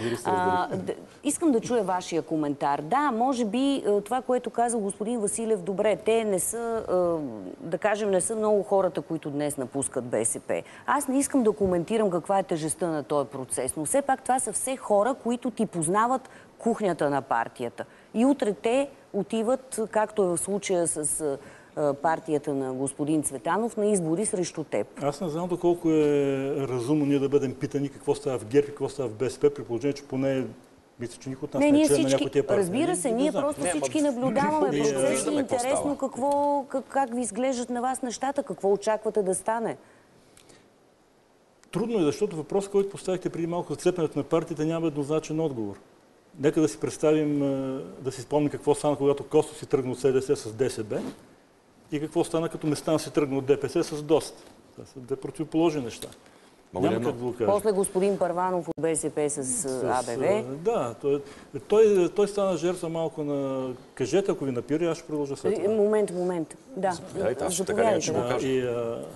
Speaker 1: Искам да чуя вашия коментар. Да, може би това, което каза господин Василев, добре, те не са, да кажем, не са много хората, които днес напускат БСП. Аз не искам да коментирам каква е тежестта на този процес, но все пак това са все хора, които ти познават кухнята на партията. И утре те отиват, както е в случая с партията на господин Цветанов, на избори срещу теб.
Speaker 3: Аз не знам доколко е разумно ние да бъдем питани какво става в ГЕРБ и какво става в БСП, при положение, че поне мисля, че никой от нас не е член на някои тия партии.
Speaker 1: Разбира се, ние просто всички наблюдаваме процеси. Интересно как ви изглеждат на вас нещата, какво очаквате да стане.
Speaker 3: Трудно е, защото въпрос, който поставихте преди малко за цепенето на партията, няма еднозначен отговор. Нека да си представим, да си спомним какво стана, когато Костов си тръгна от СДС с ДСБ и какво стана, като Местан си тръгна от ДПС с ДОСТ. Това са две противоположни неща. Няма как да го кажа.
Speaker 1: После господин Първанов от БСП с АБВ.
Speaker 3: Да, той стана жертва малко на... Кажете, ако ви напира, аз ще продължа след това.
Speaker 1: Момент. Да, заповядайте.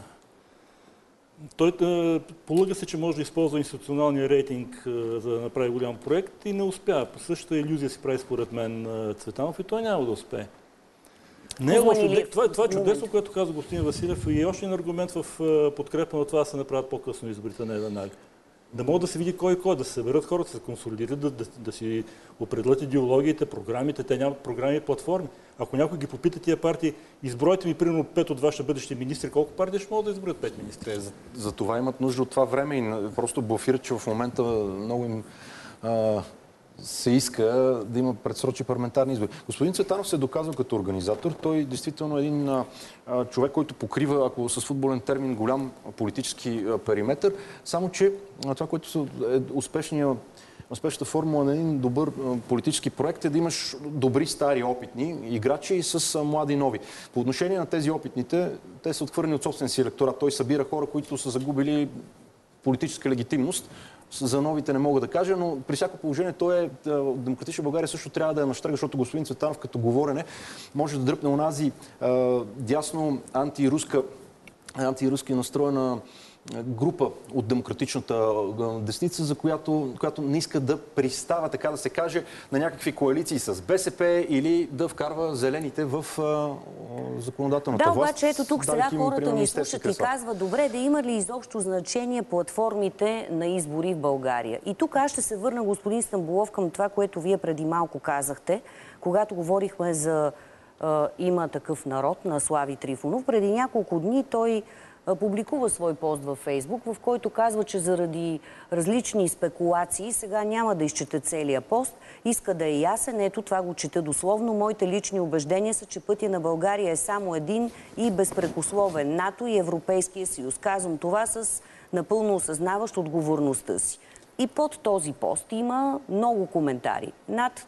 Speaker 3: Той полага се, че може да използва институционалния рейтинг, за да направи голям проект и не успя. Същата илюзия си прави според мен Цветанов и той няма да успее. Не е лошо. Това е чудесно, което каза господин Василев и още един аргумент в подкрепа на това да се направят по-късно изборите, не веднага. Да могат да се види кой да се съберат хората, да се консолидират, да си определят идеологиите, програмите. Те нямат програми и платформи. Ако някой ги попита тия партии, избройте ми примерно 5 от вашите бъдещи министри, колко партии ще могат да изброят 5 министри?
Speaker 5: За това имат нужда от това време и просто блофират, че в момента много им се иска да има предсрочни парламентарни избори. Господин Цветанов се е доказал като организатор. Той действително е един човек, който покрива, ако с футболен термин, голям политически периметр. Само че това, което е успешната формула на един добър политически проект е да имаш добри, стари, опитни играчи и с млади, нови. По отношение на тези опитните, те са отхвърлени от собствен си електорат. Той събира хора, които са загубили политическа легитимност. За новите не мога да кажа, но при всяко положение той Демократична България също трябва да е нащръга, защото господин Цветанов като говорене може да дръпне онази дясно антируски настроена група от демократичната десница, за която не иска да пристава, така да се каже, на някакви коалиции с БСП или да вкарва зелените в законодателната власт.
Speaker 1: Да, обаче ето тук сега хората ни слушат и казват, добре, да има ли изобщо значение платформите на избори в България? И тук аз ще се върна, господин Стамболов, към това, което вие преди малко казахте, когато говорихме за Има такъв народ на Слави Трифонов. Преди няколко дни той публикува свой пост във Фейсбук, в който казва, че заради различни спекулации, сега няма да изчета целия пост, иска да е ясен. Ето това го чета дословно. Моите лични убеждения са, че пътя на България е само един и безпрекословен: НАТО и Европейския съюз. Казвам това с напълно осъзнаващ отговорността си. И под този пост има много коментари. Над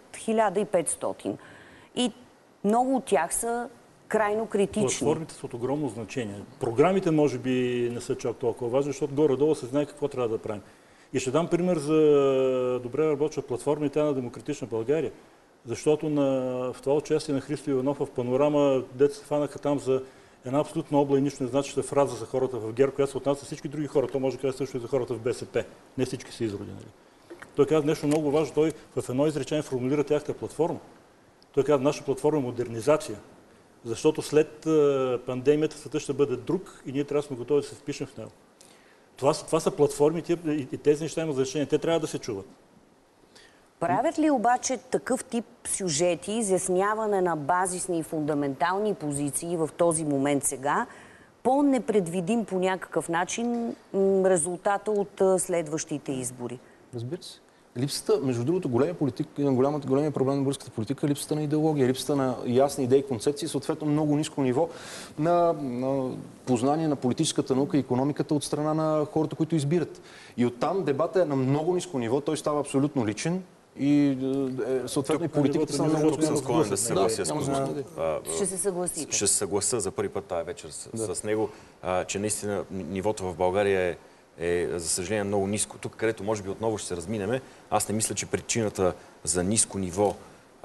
Speaker 1: 1500. И много от тях са крайно критични.
Speaker 3: Платформите са от огромно значение. Програмите може би не са чак толкова важни, защото горе-долу се знае какво трябва да правим. И ще дам пример за добре работеща платформа и тя на Демократична България. Защото в това участие на Христо Иванов в Панорама, дето се фанаха там за една абсолютно обла и нищо не значаща фраза за хората в ГЕРБ, която се отнася за всички други хора. То може да каже също и за хората в БСП. Не всички са изроди. Нали? Той каза нещо много важно. Той в едно изречение формулира тяхната платформа. Той каза, нашата платформа е модернизация. Защото след пандемията света ще бъде друг и ние трябва да сме готови да се впишем в него. Това са платформи и тези неща имат значение. Те трябва да се чуват.
Speaker 1: Правят ли обаче такъв тип сюжети, изясняване на базисни и фундаментални позиции в този момент сега, по-непредвидим по някакъв начин резултата от следващите избори?
Speaker 5: Разбира се. Липсата, между другото, големия проблем на българската политика е липсата на идеология, липсата на ясни идеи и концепции, съответно много ниско ниво на познание на политическата наука и икономиката от страна на хората, които избират. И оттам дебата е на много ниско ниво, той става абсолютно личен и съответно и политиката са много
Speaker 4: склонен да се съглася с Козма.
Speaker 1: Ще се съгласите?
Speaker 4: Ще се съглася за първи път тази вечер с него, че наистина нивото в България е, за съжаление, много ниско. Тук, където може би отново ще се разминеме, аз не мисля, че причината за ниско ниво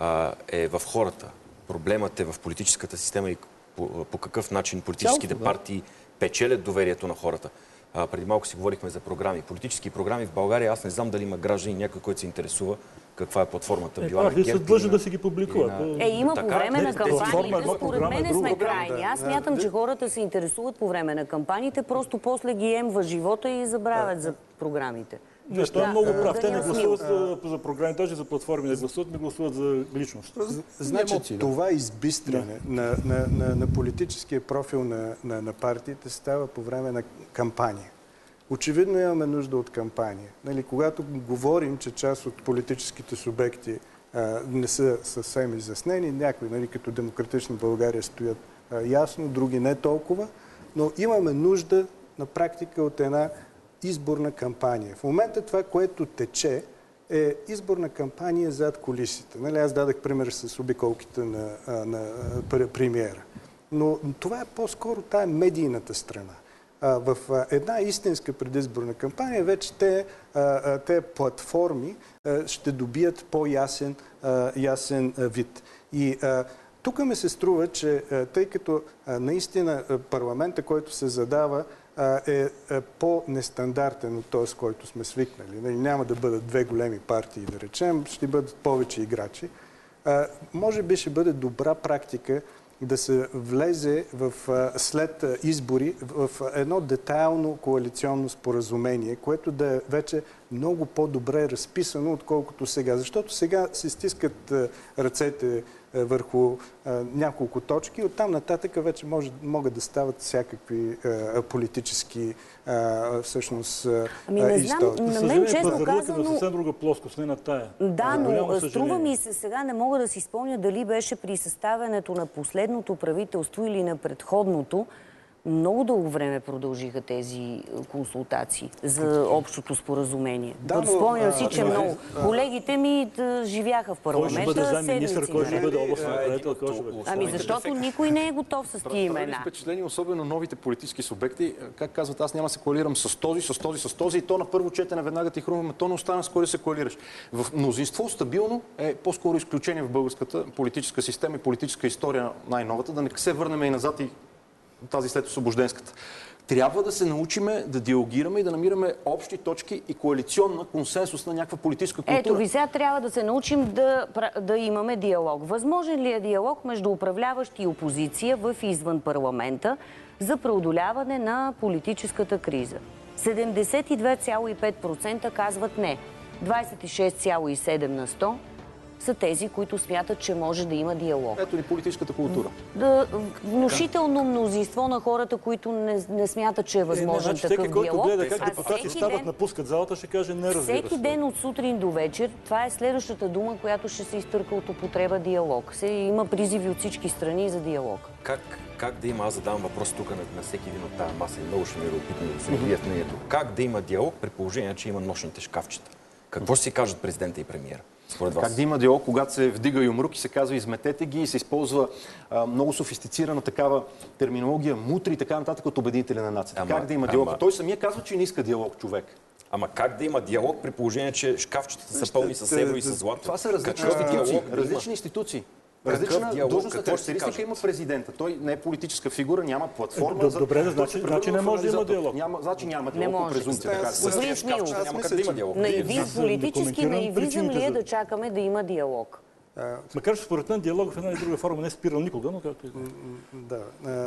Speaker 4: е в хората. Проблемът е в политическата система и по какъв начин политическите партии печелят доверието на хората. Преди малко си говорихме за програми. Политически програми в България, аз не знам дали има граждани, някой, който се интересува каква е платформата била на ГЕРБ.
Speaker 3: Са длъжни да си ги публикуват.
Speaker 1: Има по време на кампаниите, според мен сме
Speaker 3: друга.
Speaker 1: крайни. Аз смятам, че хората се интересуват по време на кампаниите, просто после ги емва живота и забравят за програмите.
Speaker 3: Той е много прав. Те не гласуват за програми, даже за платформи не гласуват, не гласуват за личност.
Speaker 2: Значи, това избистряне на политическия профил на партиите става по време на кампания. Очевидно имаме нужда от кампания. Нали, когато говорим, че част от политическите субекти не са съвсем изяснени, някои, нали, като Демократична България, стоят ясно, други не толкова, но имаме нужда на практика от една изборна кампания. В момента това, което тече, е изборна кампания зад кулисите. Нали, аз дадах пример с обиколките на премиера. Но това е по-скоро тая медийната страна. В една истинска предизборна кампания вече те платформи ще добият по-ясен вид. И тук ми се струва, че тъй като наистина парламента, който се задава, е по-нестандартен от този, който сме свикнали. Няма да бъдат две големи партии, да речем, ще бъдат повече играчи. Може би ще бъде добра практика да се влезе след избори в едно детайлно коалиционно споразумение, което да е вече много по-добре разписано, отколкото сега. Защото сега се стискат ръцете върху няколко точки. Оттам нататък вече могат да стават всякакви политически всъщност истории.
Speaker 1: На мен честно казано...
Speaker 3: съвсем друга плоскост, не на тая.
Speaker 1: Да, но струва ми се сега, не мога да си спомня дали беше при съставянето на последното правителство или на предходното. Много дълго време продължиха тези консултации за общото споразумение. Спомням си, че много. Колегите ми живяха в парламента.
Speaker 3: Кой ще бъде заместник-министър, кой ще бъде областен управител, кой ще бъде?
Speaker 1: Ами защото никой не е готов с тия имена.
Speaker 5: Впечатление, особено новите политически субекти, как казват, аз няма да се коалирам с този и то на първо четене веднага ти хрумваме, то не остана с кой да се коалираш. В мнозинство стабилно е по-скоро изключение в българската политическа система и политическа история най-новата, да не се върнем и назад и тази след освобожденската. трябва да се научиме да диалогираме и да намираме общи точки и коалиционна, консенсусна някаква политическа култура.
Speaker 1: Ето ви сега трябва да се научим да имаме диалог. Възможен ли е диалог между управляващи и опозиция в и извън парламента за преодоляване на политическата криза? 72,5% казват не. 26,7 на 100 са тези, които смятат, че може да има диалог.
Speaker 5: Ето ни политическата култура.
Speaker 1: Внушително мнозинство на хората, които не смятат, че е възможен такъв
Speaker 3: всеки, който
Speaker 1: диалог.
Speaker 3: гледа как депутати стават, напускат залата, ще каже не, разбира се.
Speaker 1: Всеки ден от сутрин до вечер, това е следващата дума, която ще се изтърка от употреба диалог. Има призиви от всички страни за диалог.
Speaker 4: Как да има, аз задавам въпрос тук на всеки един от тази маса и много ще ми е опитно да се навият мнението. Как да има диалог при положение, че има нощните шкафчета? Какво ще си кажат президента и премиера? Според вас?
Speaker 5: Как да има диалог, когато се вдига юмрук и се казва изметете ги и се използва много софистицирана такава терминология, мутри и така нататък от обединители на нацията? Как да има диалог? Той самия казва, че не иска диалог човек.
Speaker 4: Ама как да има диалог при положение, че шкафчетата са пълни с евро и с злато?
Speaker 5: Това са различни институции. Различна длъжностна характеристика има президента. Той не е политическа фигура, няма платформа.
Speaker 3: Добре, значи не може да има диалог.
Speaker 5: Значи няма диалог по презумпция.
Speaker 1: Господин Смилов,
Speaker 4: няма как да има диалог.
Speaker 1: политически наивизъм ли е да чакаме да има диалог?
Speaker 3: Макар че според мен диалог в една или друга форма не е спирал никога, но както и
Speaker 2: да.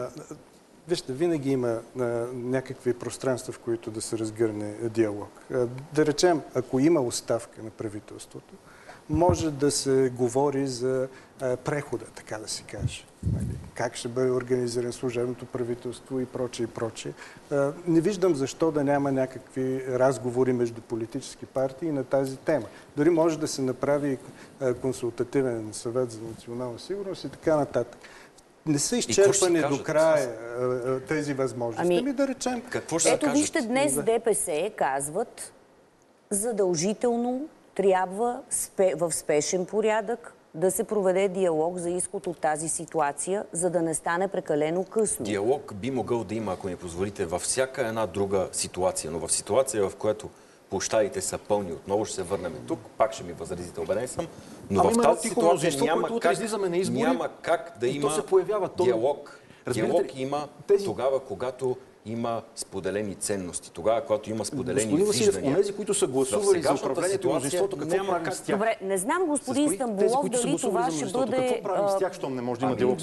Speaker 2: Вижте, винаги има някакви пространства, в които да се разгърне диалог. Да речем, ако има оставка на правителството, може да се говори за прехода, така да се каже. Как ще бъде организиран служебното правителство и прочее, и прочее. Не виждам защо да няма някакви разговори между политически партии на тази тема. Дори може да се направи консултативен съвет за национална сигурност и така нататък. Не са изчерпани до края тези възможности. Да речем.
Speaker 1: Ето вижте, днес ДПС казват задължително трябва в спешен порядък да се проведе диалог за изход от тази ситуация, за да не стане прекалено късно.
Speaker 4: Диалог би могъл да има, ако ни позволите, във всяка една друга ситуация, но в ситуация, в която площадите са пълни, отново ще се върнем тук, пак ще ми възразите, убеден съм, но в тази ситуация няма как да има диалог. Диалог има тогава, когато има споделени ценности. Тогава, когато има споделени виждания.
Speaker 5: Онези, които са гласували за управлението на мнозинството, какво правим с тях?
Speaker 1: Добре, не знам, господин Стамболов, дали това ще бъде...
Speaker 5: Какво правим с тях, щом не може да има диалог?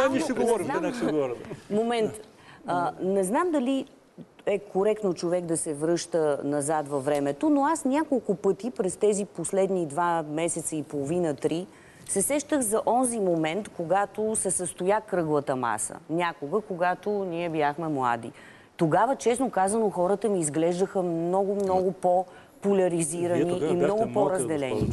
Speaker 1: Момент. Не знам дали е коректно човек да се връща назад във времето, но аз няколко пъти през тези последни 2 месеца и половина, 3, се сещах за онзи момент, когато се състоя кръглата маса. Някога, когато ние бяхме млади. Тогава, честно казано, хората ми изглеждаха много по-поляризирани и много по-разделени.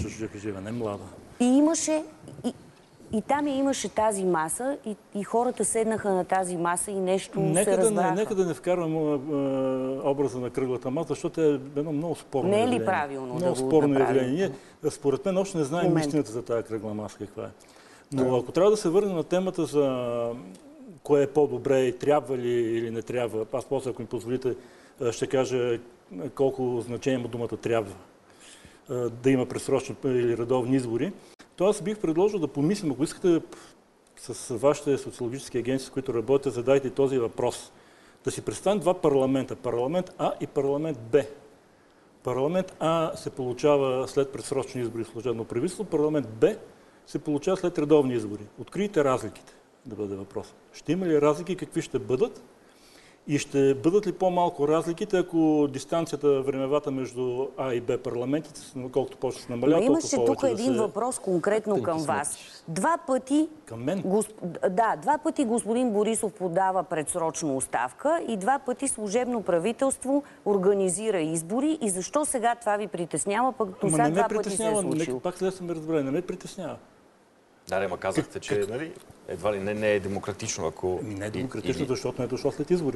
Speaker 1: И имаше... И там имаше тази маса и хората седнаха на тази маса и нещо се разбраха.
Speaker 3: Нека да не вкарвам образа на кръглата маса, защото е едно много спорно явление.
Speaker 1: Не е ли правилно
Speaker 3: много
Speaker 1: да го
Speaker 3: спорно
Speaker 1: направим?
Speaker 3: явление. Според мен още не знаем истината за тази кръгла маса каква е. Но ако трябва да се върнем на темата за кое е по-добре и трябва ли или не трябва, аз после, ако ми позволите, ще кажа колко значение има думата трябва да има предсрочни или редовни избори. То аз бих предложил да помислим, ако искате с вашите социологически агенции, с които работите, задайте този въпрос. Да си представим 2 парламента. Парламент А и парламент Б. Парламент А се получава след предсрочни избори в служебно правителство, парламент Б се получава след редовни избори. Открийте разликите, да бъде въпрос. Ще има ли разлики, какви ще бъдат? И ще бъдат ли по-малко разликите, ако дистанцията времевата между А и Б парламентите, колкото повече се намалява, толкова повече
Speaker 1: имаше тук един въпрос конкретно към вас. 2 пъти...
Speaker 3: Към мен?
Speaker 1: Да, 2 пъти господин Борисов подава предсрочна оставка и 2 пъти служебно правителство организира избори. И защо сега това ви притеснява, пък до сега 2 пъти се е случило?
Speaker 3: Пак след съм разбрали, не ме притеснява.
Speaker 4: Да, ма казахте, че едва ли не е демократично, ако...
Speaker 3: Не е демократично, защото не е дошло след избори.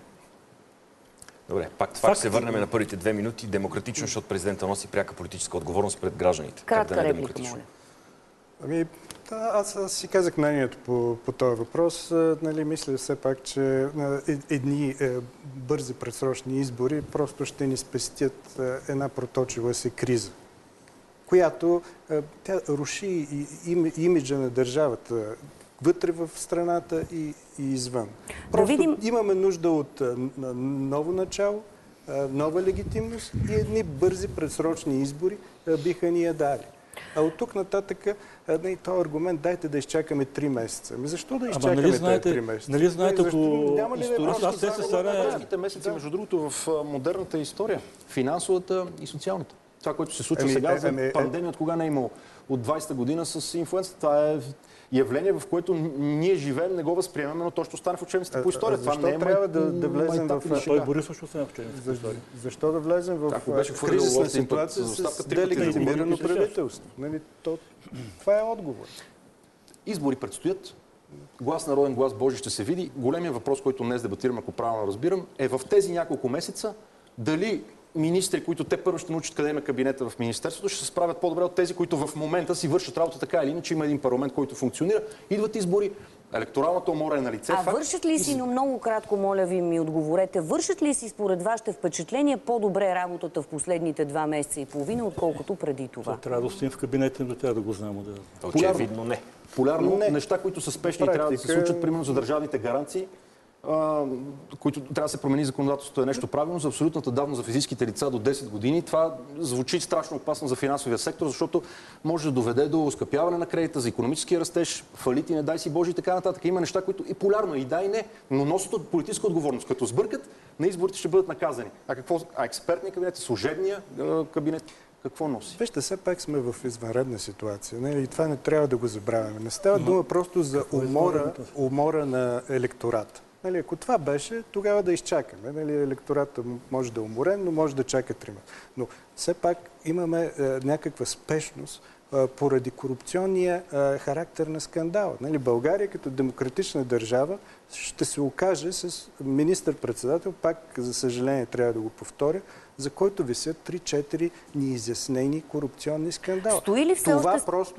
Speaker 4: Добре, пак се върнем на първите 2 минути. Демократично, защото президента носи пряка политическа отговорност пред гражданите.
Speaker 1: Кратка реплика, моля.
Speaker 2: Аз си казах мнението по този въпрос. Мисля все пак, че едни бързи предсрочни избори просто ще ни спестят една проточила се криза, която тя руши имиджа на държавата вътре в страната и извън.
Speaker 1: Да
Speaker 2: Просто
Speaker 1: видим...
Speaker 2: имаме нужда от ново начало, нова легитимност и едни бързи предсрочни избори биха ни я дали. А от тук нататък този аргумент, дайте да изчакаме 3 месеца. Защо да изчакаме тези 3 месеца?
Speaker 3: Нали знаете, ако
Speaker 5: историческите месеци, между другото, в модерната история, финансовата и социалната. Това, което се случва сега за пандемия, от кога не е имало? От 20-та година с инфлуенцията. Това е явление, в което ние живеем, не го възприемаме, но то ще остане в учебниците по история. Това не е
Speaker 2: трябва да влезем в...
Speaker 3: Той Борисов ще остане в учебниците по история.
Speaker 2: Защо да влезем в кризисна ситуация с делегитимирано правителство? Това е отговор.
Speaker 5: Избори предстоят. Глас народен, глас Божи ще се види. Големият въпрос, който днес дебатираме, ако правилно разбирам, е в тези няколко месеца дали министри, които те първо ще научат къде има кабинета в министерството, ще се справят по-добре от тези, които в момента си вършат работа така или иначе. Има един парламент, който функционира. Идват избори, електоралната умора е на лице.
Speaker 1: Вършат ли си, но много кратко, моля ви ми отговорете, вършат ли си според вашите впечатления по-добре работата в последните 2 месеца и половина, отколкото преди това?
Speaker 3: Трябва да оставим в кабинета, но трябва да го знаем.
Speaker 4: Очевидно не.
Speaker 5: Полярно, неща, които са спешни и трябва да се случат, примерно за държавните гаранции, които трябва да се промени законодателството, е нещо правилно. За абсолютната давност за физическите лица до 10 години. Това звучи страшно опасно за финансовия сектор, защото може да доведе до оскъпяване на кредита, за икономически растеж, фалити, не дай си Боже и така нататък. Има неща, които и полярно, и да, и не, но носят политическа отговорност. Като сбъркат, на изборите ще бъдат наказани. А експертния кабинет, служебния кабинет, какво носи?
Speaker 2: Вижте, все пак сме в извънредна ситуация. И това не трябва да го забравяме. Не става дума просто за умора на електората. Ако това беше, тогава да изчакаме. Електората може да е уморен, но може да чака 3 месеца. Но все пак имаме някаква спешност поради корупционния характер на скандала. България като демократична държава ще се окаже с министър-председател, пак за съжаление трябва да го повторя, за който висят 3-4 неизяснени корупционни скандала. Това просто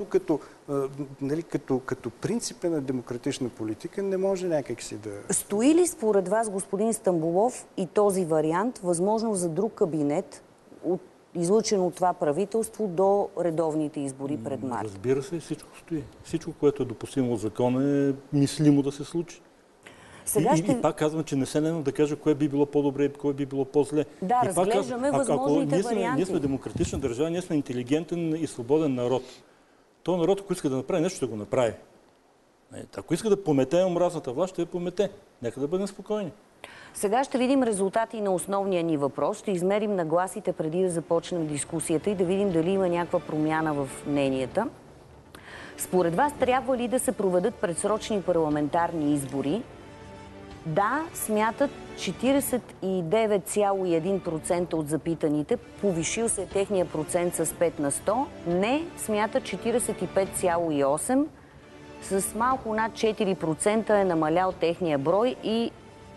Speaker 2: като принципа на демократична политика не може някак си да...
Speaker 1: Стои ли според вас, господин Стамболов, и този вариант възможно за друг кабинет, излъчен от това правителство, до редовните избори пред март?
Speaker 3: Разбира се, всичко стои. Всичко, което е допустимо от закона, е мислимо да се случи. И пак казвам, че не се нема да кажа кое би било по-добре и кое би било по-зле.
Speaker 1: Да, разглеждаме възможните варианти.
Speaker 3: Ние сме демократична държава, ние сме интелигентен и свободен народ. То народ, ако иска да направи нещо, ще го направи. Ако иска да помете омразната власт, ще я помете. Нека да бъдем спокойни.
Speaker 1: Сега ще видим резултати на основния ни въпрос. Ще измерим нагласите преди да започнем дискусията и да видим дали има някаква промяна в мненията. Според вас трябва ли да се проведат предсрочни парламентарни избори? Да, смятат 49,1% от запитаните, повишил се техния процент с 5 на 100. Не, смятат 45,8%, с малко над 4% е намалял техния брой и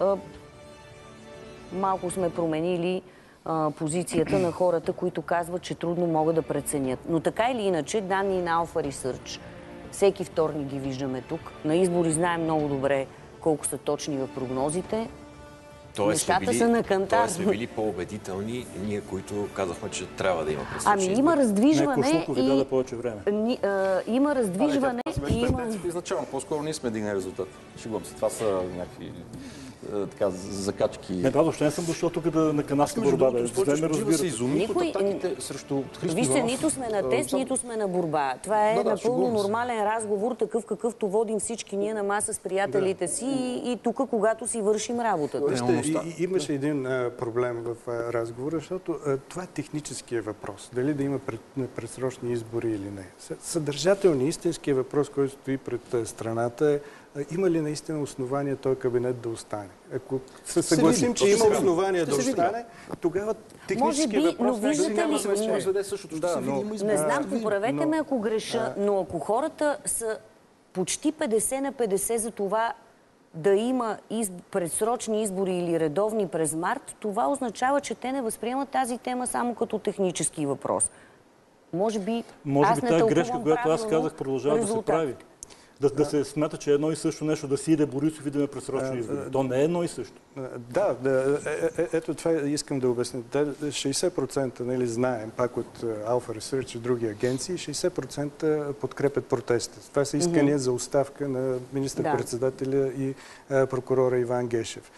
Speaker 1: малко сме променили позицията на хората, които казват, че трудно могат да преценят. Но така или иначе, данни на Alpha Research, всеки вторник ги виждаме тук. На избори знаем много добре колко са точни в прогнозите. Нещата са на кантар.
Speaker 4: Тоест сме били по-убедителни ние, които казахме, че трябва да има предсрочни избори.
Speaker 1: Има раздвижване
Speaker 3: ви даде повече време.
Speaker 1: Има раздвижване и има...
Speaker 5: Изначално, по-скоро ние сме дигнали резултат. Шегувам се. Това са някакви закачки.
Speaker 3: Не, да, въобще не съм дошъл тук да на канадска борба.
Speaker 5: Да се изумих от атаките срещу Христо
Speaker 1: Вижте,
Speaker 5: Иванов.
Speaker 1: нито сме на тест, нито сме на борба. Това е напълно нормален разговор, такъв какъвто водим всички ние на маса с приятелите си и тук, когато си вършим работата.
Speaker 2: Имаше един проблем в разговора, защото това е техническия въпрос. Дали да има предсрочни избори или не. Съдържателният, истинския въпрос, който стои пред страната е: има ли наистина основание този кабинет да остане? Ако се съгласим, че има основание да остане, тогава технически въпрос
Speaker 1: няма
Speaker 2: да се
Speaker 5: произведе същото.
Speaker 1: Не знам, поправете ме ако греша, но ако хората са почти 50 на 50 за това да има предсрочни избори или редовни през март, това означава, че те не възприемат тази тема само като технически въпрос. Може би
Speaker 3: тази грешка, която аз казах, продължава да се прави. Да се смята, че е едно и също нещо да си иде Борисов и да ме пресрочни избори. То не е едно и също.
Speaker 2: Да, ето това искам да обясня. 60% нали, знаем, пак от Alpha Research и други агенции, 60% подкрепят протестите. Това са искания за оставка на министър-председателя и прокурора Иван Гешев.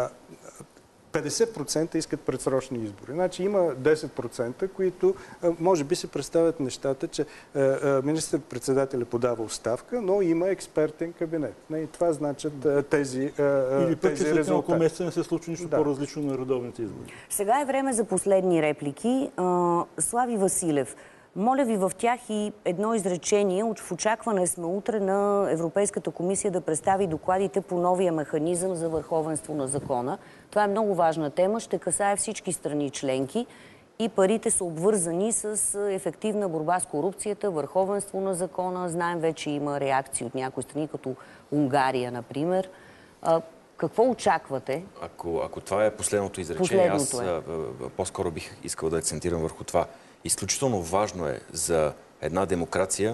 Speaker 2: 50% искат предсрочни избори. Значи има 10%, които може би се представят нещата, че министър-председателя подава оставка, но има експертен кабинет. И това значат тези резултати.
Speaker 3: Или пък, че след няколко месеца не се случи нищо по-различно на редовните избори.
Speaker 1: Сега е време за последни реплики. Слави Василев, моля ви в тях и едно изречение. В очакване сме утре на Европейската комисия да представи докладите по новия механизъм за върховенство на закона. Това е много важна тема. Ще касае всички страни членки и парите са обвързани с ефективна борба с корупцията, върховенство на закона. Знаем, вече има реакции от някои страни, като Унгария, например. Какво очаквате?
Speaker 4: Ако това е последното изречение, аз по-скоро бих искал да акцентирам върху това. Изключително важно е за една демокрация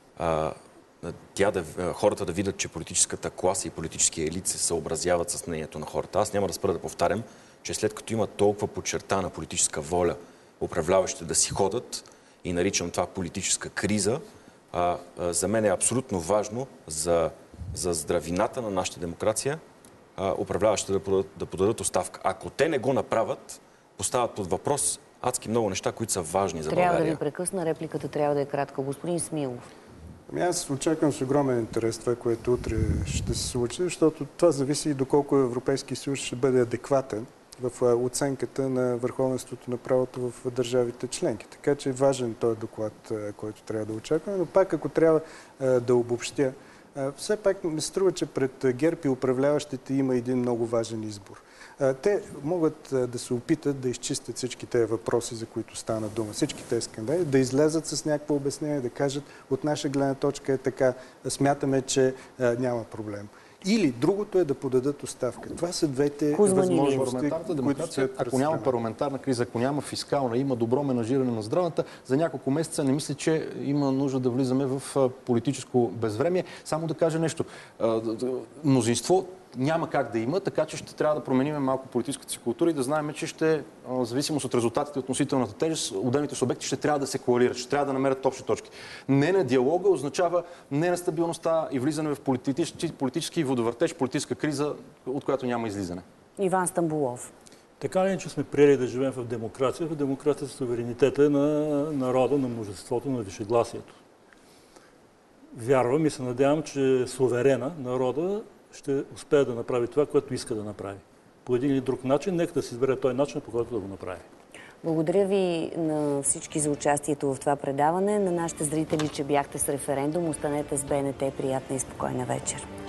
Speaker 4: хората да видят, че политическата класа и политическия елит се съобразяват с мнението на хората. Аз няма да спра да повтарям, че след като има толкова подчертана политическа воля управляващите да си ходят и наричам това политическа криза, за мен е абсолютно важно за здравината на нашата демокрация управляващите да подадат оставка. Ако те не го направят, поставят под въпрос адски много неща, които са важни за България.
Speaker 1: Трябва да ви прекъсна, репликата трябва да е кратка. Господин Смилов.
Speaker 2: Аз очаквам с огромен интерес това, което утре ще се случи, защото това зависи и доколко Европейски съюз ще бъде адекватен в оценката на върховенството на правото в държавите членки. Така че е важен този доклад, който трябва да очакваме. Но пак, ако трябва да обобщя, все пак ми струва, че пред ГЕРБ и управляващите има един много важен избор. Те могат да се опитат да изчистят всички тези въпроси, за които стана дума, всички тези скандали, да излезат с някакво обяснение, да кажат от наша гледна точка е така, смятаме, че няма проблем. Или другото е да подадат оставка. Това са двете възможности, които се
Speaker 5: ако няма парламентарна криза, ако няма фискална, има добро менажиране на здравната, за няколко месеца не мисля, че има нужда да влизаме в политическо безвремие. Само да кажа нещо. Мнозинство няма как да има, така че ще трябва да променим малко политическата си култура и да знаем, че ще, в зависимост от резултатите от относителната тежест, отделните субекти ще трябва да се коалират, ще трябва да намерят общи точки. Не на диалога означава не на стабилността и влизане в политически водовъртеж, политическа криза, от която няма излизане.
Speaker 1: Иван Стамболов.
Speaker 3: Така ли, че сме приели да живеем в демокрация? В демокрация суверенитета е на народа, на множеството, на висшегласието. Вярвам и се надявам, че суверена, народа, ще успее да направи това, което иска да направи. По един или друг начин, нека да си избере този начин, по който да го направи.
Speaker 1: Благодаря ви на всички за участието в това предаване. На нашите зрители, че бяхте с референдум. Останете с БНТ. Приятна и спокойна вечер.